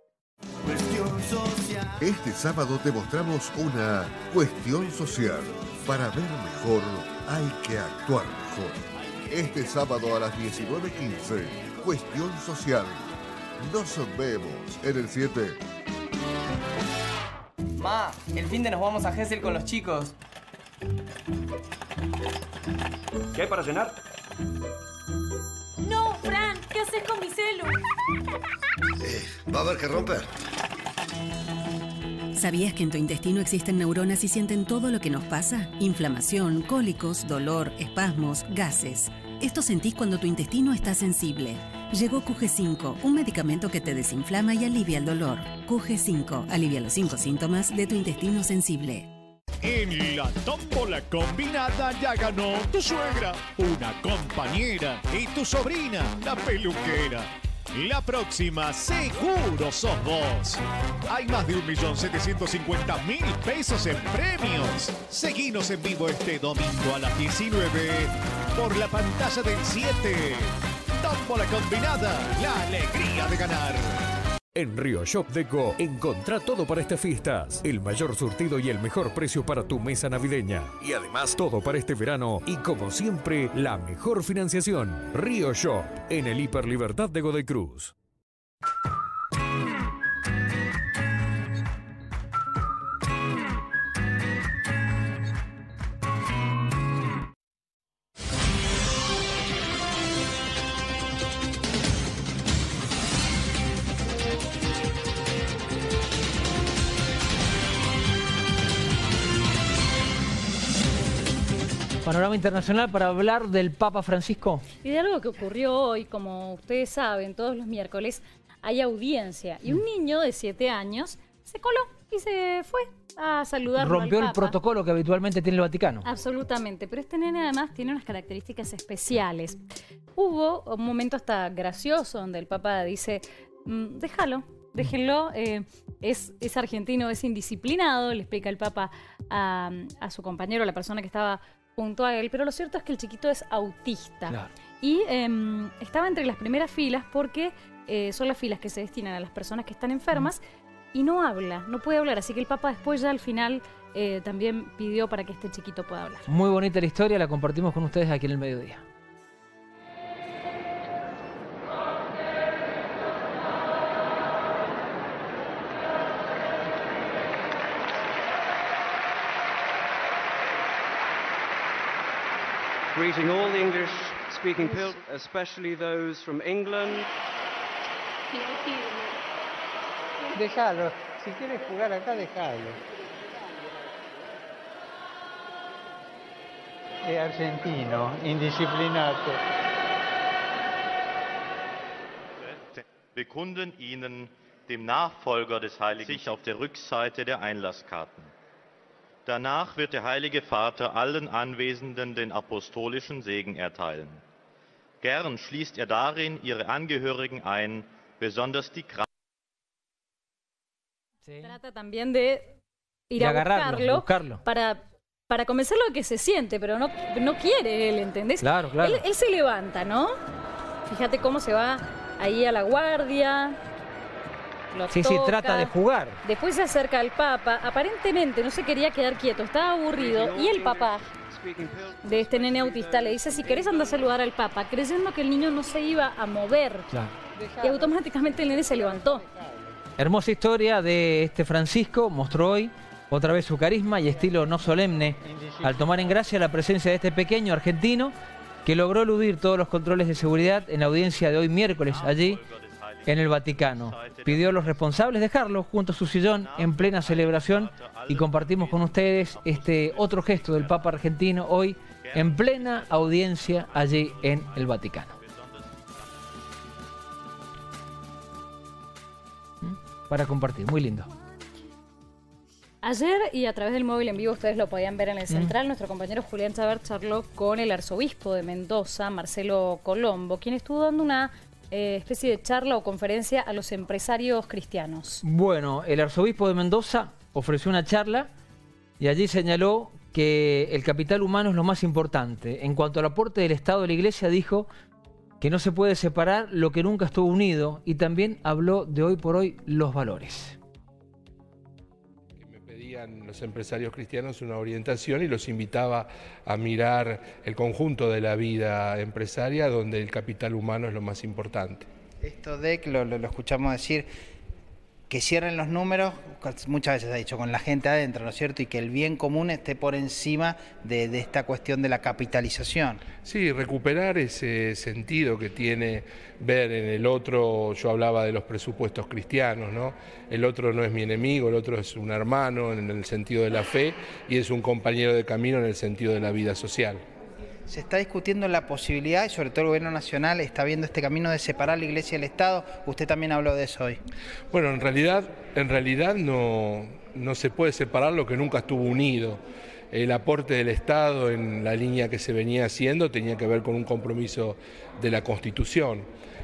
Este sábado te mostramos una cuestión social. Para ver mejor hay que actuar mejor. Este sábado a las 19:15, cuestión social. Nos vemos en el 7. Ma, el fin de nos vamos a Gesell con los chicos. ¿Qué hay para cenar? No, Fran, ¿qué haces con mi celu? Va a haber que romper. ¿Sabías que en tu intestino existen neuronas y sienten todo lo que nos pasa? Inflamación, cólicos, dolor, espasmos, gases. Esto sentís cuando tu intestino está sensible. Llegó QG5, un medicamento que te desinflama y alivia el dolor. QG5 alivia los 5 síntomas de tu intestino sensible. En la tómbola combinada ya ganó tu suegra, una compañera y tu sobrina, la peluquera. La próxima seguro sos vos. Hay más de 1.750.000 pesos en premios. Seguinos en vivo este domingo a las 19 por la pantalla del 7. Tómbola combinada, la alegría de ganar. En Río Shop Deco, encontrá todo para estas fiestas. El mayor surtido y el mejor precio para tu mesa navideña. Y además todo para este verano. Y como siempre, la mejor financiación. Río Shop, en el Hiper Libertad de Godoy Cruz. Panorama internacional para hablar del Papa Francisco. Y de algo que ocurrió hoy, como ustedes saben, todos los miércoles hay audiencia. Y un niño de 7 años se coló y se fue a saludar. Rompió al el Papa. protocolo que habitualmente tiene el Vaticano. Absolutamente, pero este nene además tiene unas características especiales. Hubo un momento hasta gracioso donde el Papa dice, déjenlo, es argentino, es indisciplinado, le explica el Papa a su compañero, a la persona que estaba junto a él, pero lo cierto es que el chiquito es autista. Claro. Y estaba entre las primeras filas porque son las filas que se destinan a las personas que están enfermas y no habla, no puede hablar, así que el Papa después ya al final también pidió para que este chiquito pueda hablar. Muy bonita la historia, la compartimos con ustedes aquí en el mediodía. Greeting all the English-speaking pilgrims, especially those from England. Déjalo, si quieres jugar acá, déjalo. Es argentino, indisciplinato. Wir bekunden Ihnen, dem Nachfolger des Heiligen, sich auf der Rückseite der Einlasskarten. Danach wird der Heilige Vater allen Anwesenden den apostolischen Segen erteilen. Gern schließt er darin ihre Angehörigen ein, besonders die Kranken. Trata también de ir a buscarlo. Para convencerlo de que se siente, pero no quiere él, ¿entendés? Claro. Él se levanta, ¿no? Fíjate cómo se va ahí a la guardia. Sí, trata de jugar. Después se acerca al Papa. Aparentemente no se quería quedar quieto, estaba aburrido. Y el papá de este nene autista le dice, si querés anda a saludar al Papa, creyendo que el niño no se iba a mover. Claro. Y automáticamente el nene se levantó. Hermosa historia de este Francisco. Mostró hoy otra vez su carisma y estilo no solemne al tomar en gracia la presencia de este pequeño argentino que logró eludir todos los controles de seguridad en la audiencia de hoy miércoles allí en el Vaticano. Pidió a los responsables dejarlo junto a su sillón en plena celebración y compartimos con ustedes este otro gesto del Papa argentino hoy en plena audiencia allí en el Vaticano. Para compartir, muy lindo. Ayer y a través del móvil en vivo ustedes lo podían ver en el Central, nuestro compañero Julián Chávez charló con el arzobispo de Mendoza, Marcelo Colombo, quien estuvo dando una especie de charla o conferencia a los empresarios cristianos. Bueno, el arzobispo de Mendoza ofreció una charla y allí señaló que el capital humano es lo más importante. En cuanto al aporte del Estado a la Iglesia, dijo que no se puede separar lo que nunca estuvo unido y también habló de hoy por hoy los valores. Los empresarios cristianos una orientación y los invitaba a mirar el conjunto de la vida empresaria donde el capital humano es lo más importante. Esto de que lo escuchamos decir, que cierren los números, muchas veces ha dicho, con la gente adentro, ¿no es cierto? Y que el bien común esté por encima de esta cuestión de la capitalización. Sí, recuperar ese sentido que tiene ver en el otro. Yo hablaba de los presupuestos cristianos, ¿no? El otro no es mi enemigo, el otro es un hermano en el sentido de la fe y es un compañero de camino en el sentido de la vida social. Se está discutiendo la posibilidad, y sobre todo el gobierno nacional está viendo este camino de separar la Iglesia del Estado. Usted también habló de eso hoy. Bueno, en realidad no se puede separar lo que nunca estuvo unido. El aporte del Estado en la línea que se venía haciendo tenía que ver con un compromiso de la Constitución.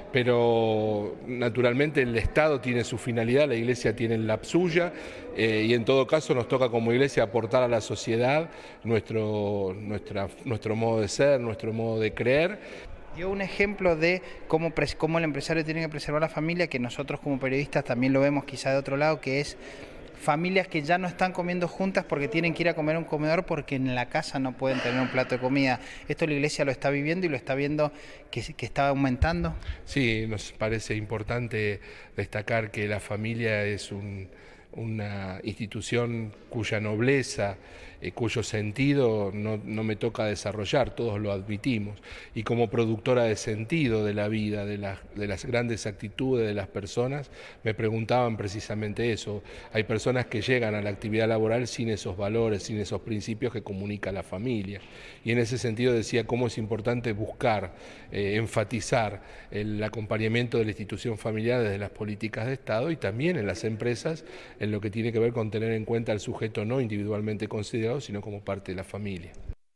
pero naturalmente el Estado tiene su finalidad, la Iglesia tiene la suya, y en todo caso nos toca como Iglesia aportar a la sociedad nuestro modo de ser, nuestro modo de creer. Dio un ejemplo de cómo el empresario tiene que preservar la familia, que nosotros como periodistas también lo vemos quizá de otro lado, que es familias que ya no están comiendo juntas porque tienen que ir a comer a un comedor porque en la casa no pueden tener un plato de comida. Esto la Iglesia lo está viviendo y lo está viendo que está aumentando. Sí, nos parece importante destacar que la familia es una institución cuya nobleza, cuyo sentido no me toca desarrollar, todos lo admitimos, y como productora de sentido de la vida, de las grandes actitudes de las personas, me preguntaban precisamente eso. Hay personas que llegan a la actividad laboral sin esos valores, sin esos principios que comunica la familia, y en ese sentido decía cómo es importante buscar, enfatizar el acompañamiento de la institución familiar desde las políticas de Estado y también en las empresas, en lo que tiene que ver con tener en cuenta al sujeto no individualmente considerado, sino como parte de la familia.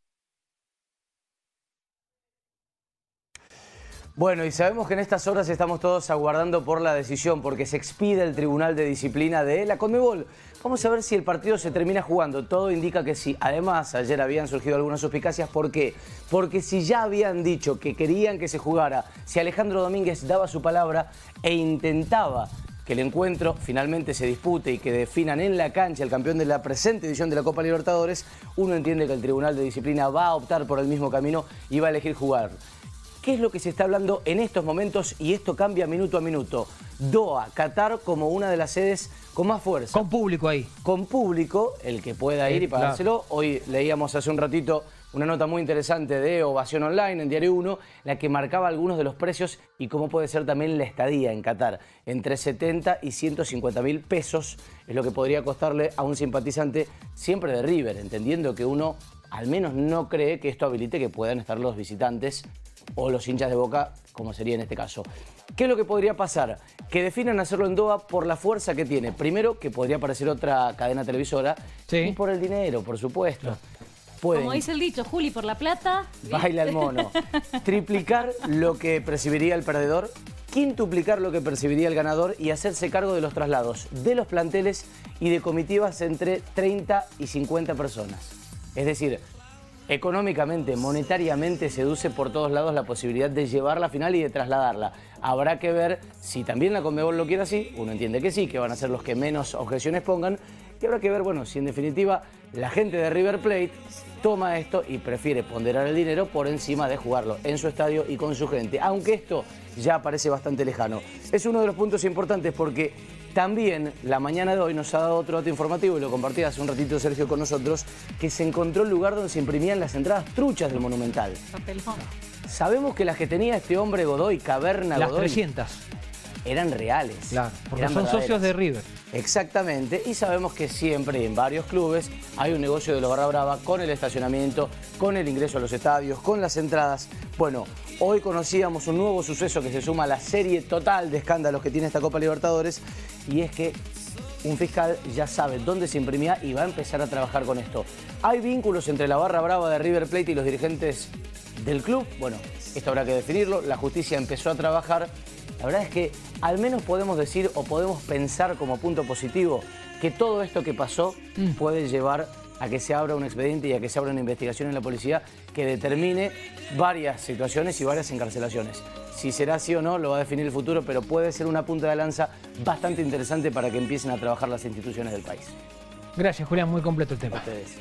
Bueno, y sabemos que en estas horas estamos todos aguardando por la decisión, porque se expide el Tribunal de Disciplina de la Conmebol. Vamos a ver si el partido se termina jugando. Todo indica que sí. Además, ayer habían surgido algunas suspicacias. ¿Por qué? Porque si ya habían dicho que querían que se jugara, si Alejandro Domínguez daba su palabra e intentaba que el encuentro finalmente se dispute y que definan en la cancha el campeón de la presente edición de la Copa Libertadores, uno entiende que el Tribunal de Disciplina va a optar por el mismo camino y va a elegir jugar. ¿Qué es lo que se está hablando en estos momentos? Y esto cambia minuto a minuto. Doha, Qatar como una de las sedes con más fuerza. Con público ahí. Con público, el que pueda ir y pagárselo. Claro. Hoy leíamos hace un ratito una nota muy interesante de Ovación Online en Diario 1, la que marcaba algunos de los precios y cómo puede ser también la estadía en Qatar. Entre 70 y 150 mil pesos es lo que podría costarle a un simpatizante siempre de River, entendiendo que uno al menos no cree que esto habilite que puedan estar los visitantes o los hinchas de Boca, como sería en este caso. ¿Qué es lo que podría pasar? Que definan hacerlo en Doha por la fuerza que tiene. Primero, que podría aparecer otra cadena televisora. Sí. Y por el dinero, por supuesto. No. Pueden, como dice el dicho, Juli, por la plata... Baila el mono. Triplicar lo que percibiría el perdedor, quintuplicar lo que percibiría el ganador y hacerse cargo de los traslados de los planteles y de comitivas entre 30 y 50 personas. Es decir, económicamente, monetariamente, seduce por todos lados la posibilidad de llevar la final y de trasladarla. Habrá que ver si también la Conmebol lo quiere así. Uno entiende que sí, que van a ser los que menos objeciones pongan. Y habrá que ver, bueno, si en definitiva la gente de River Plate toma esto y prefiere ponderar el dinero por encima de jugarlo en su estadio y con su gente. Aunque esto ya parece bastante lejano. Es uno de los puntos importantes porque también la mañana de hoy nos ha dado otro dato informativo y lo compartía hace un ratito Sergio con nosotros, que se encontró el lugar donde se imprimían las entradas truchas del Monumental. Papelón. Sabemos que las que tenía este hombre Godoy, Caverna las Godoy... Las 300. Eran reales. Claro, porque eran son socios de River. Exactamente, y sabemos que siempre en varios clubes hay un negocio de los barra brava con el estacionamiento, con el ingreso a los estadios, con las entradas. Bueno, hoy conocíamos un nuevo suceso que se suma a la serie total de escándalos que tiene esta Copa Libertadores, y es que un fiscal ya sabe dónde se imprimía y va a empezar a trabajar con esto. ¿Hay vínculos entre la barra brava de River Plate y los dirigentes del club? Bueno, esto habrá que definirlo. La justicia empezó a trabajar. La verdad es que al menos podemos decir o podemos pensar como punto positivo que todo esto que pasó puede llevar a que se abra un expediente y a que se abra una investigación en la policía que determine varias situaciones y varias encarcelaciones. Si será así o no, lo va a definir el futuro, pero puede ser una punta de lanza bastante interesante para que empiecen a trabajar las instituciones del país. Gracias, Julián, muy completo el tema. A ustedes.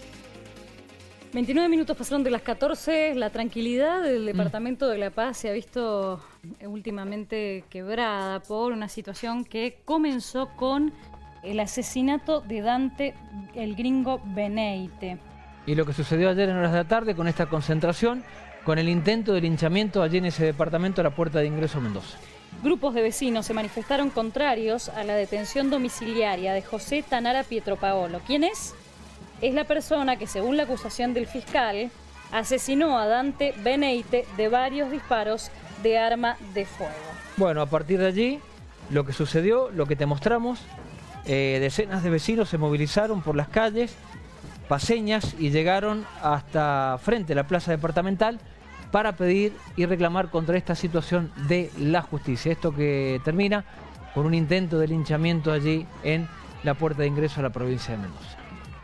29 minutos pasaron de las 14, la tranquilidad del Departamento de La Paz se ha visto últimamente quebrada por una situación que comenzó con el asesinato de Dante, el gringo Beneite. Y lo que sucedió ayer en horas de la tarde con esta concentración, con el intento de linchamiento allí en ese departamento a la puerta de ingreso a Mendoza. Grupos de vecinos se manifestaron contrarios a la detención domiciliaria de José Tanara Pietropaolo. ¿Quién es? Es la persona que, según la acusación del fiscal, asesinó a Dante Beneite de varios disparos de arma de fuego. Bueno, a partir de allí, lo que sucedió, lo que te mostramos, decenas de vecinos se movilizaron por las calles paseñas y llegaron hasta frente a la plaza departamental para pedir y reclamar contra esta situación de la justicia. Esto que termina con un intento de linchamiento allí en la puerta de ingreso a la provincia de Mendoza.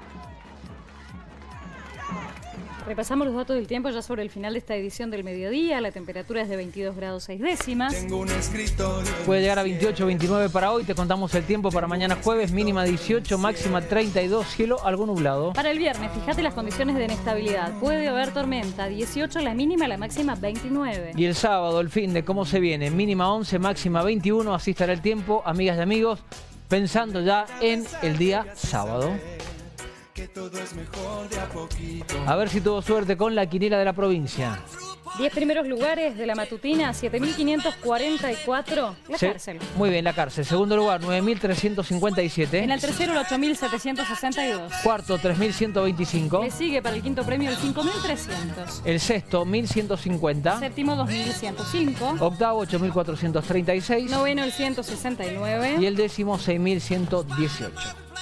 Repasamos los datos del tiempo ya sobre el final de esta edición del mediodía. La temperatura es de 22 grados 6 décimas. Puede llegar a 28, 29 para hoy. Te contamos el tiempo para mañana jueves. Mínima 18, máxima 32. Cielo algo nublado. Para el viernes, fíjate las condiciones de inestabilidad. Puede haber tormenta. 18 la mínima, la máxima 29. Y el sábado, el fin de cómo se viene. Mínima 11, máxima 21. Así estará el tiempo, amigas y amigos, pensando ya en el día sábado. A ver si tuvo suerte con la quiniela de la provincia. 10 primeros lugares de la matutina, 7.544, la cárcel. Muy bien, la cárcel. Segundo lugar, 9.357. En el tercero, el 8.762. Cuarto, 3.125. Le sigue para el quinto premio el 5.300. El sexto, 1.150. Séptimo, 2.105. Octavo, 8.436. Noveno, el 169. Y el décimo, 6.118.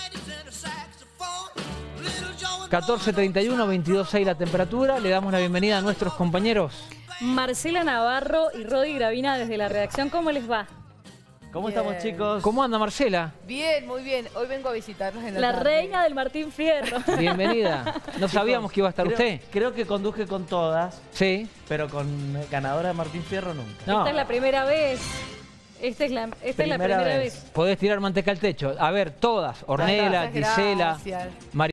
14:31, 22:06 la temperatura. Le damos la bienvenida a nuestros compañeros Marcela Navarro y Rodi Gravina desde la redacción. ¿Cómo les va? ¿Cómo estamos, chicos? ¿Cómo anda, Marcela? Bien, muy bien. Hoy vengo a visitarnos en la reina del Martín Fierro. Bienvenida. No sabíamos que iba a estar usted. Creo que conduje con todas. Sí. Pero con ganadora de Martín Fierro nunca. No. Esta es la primera vez. Esta es la primera vez. Podés tirar manteca al techo. A ver, todas. Ornella, Gisela, María.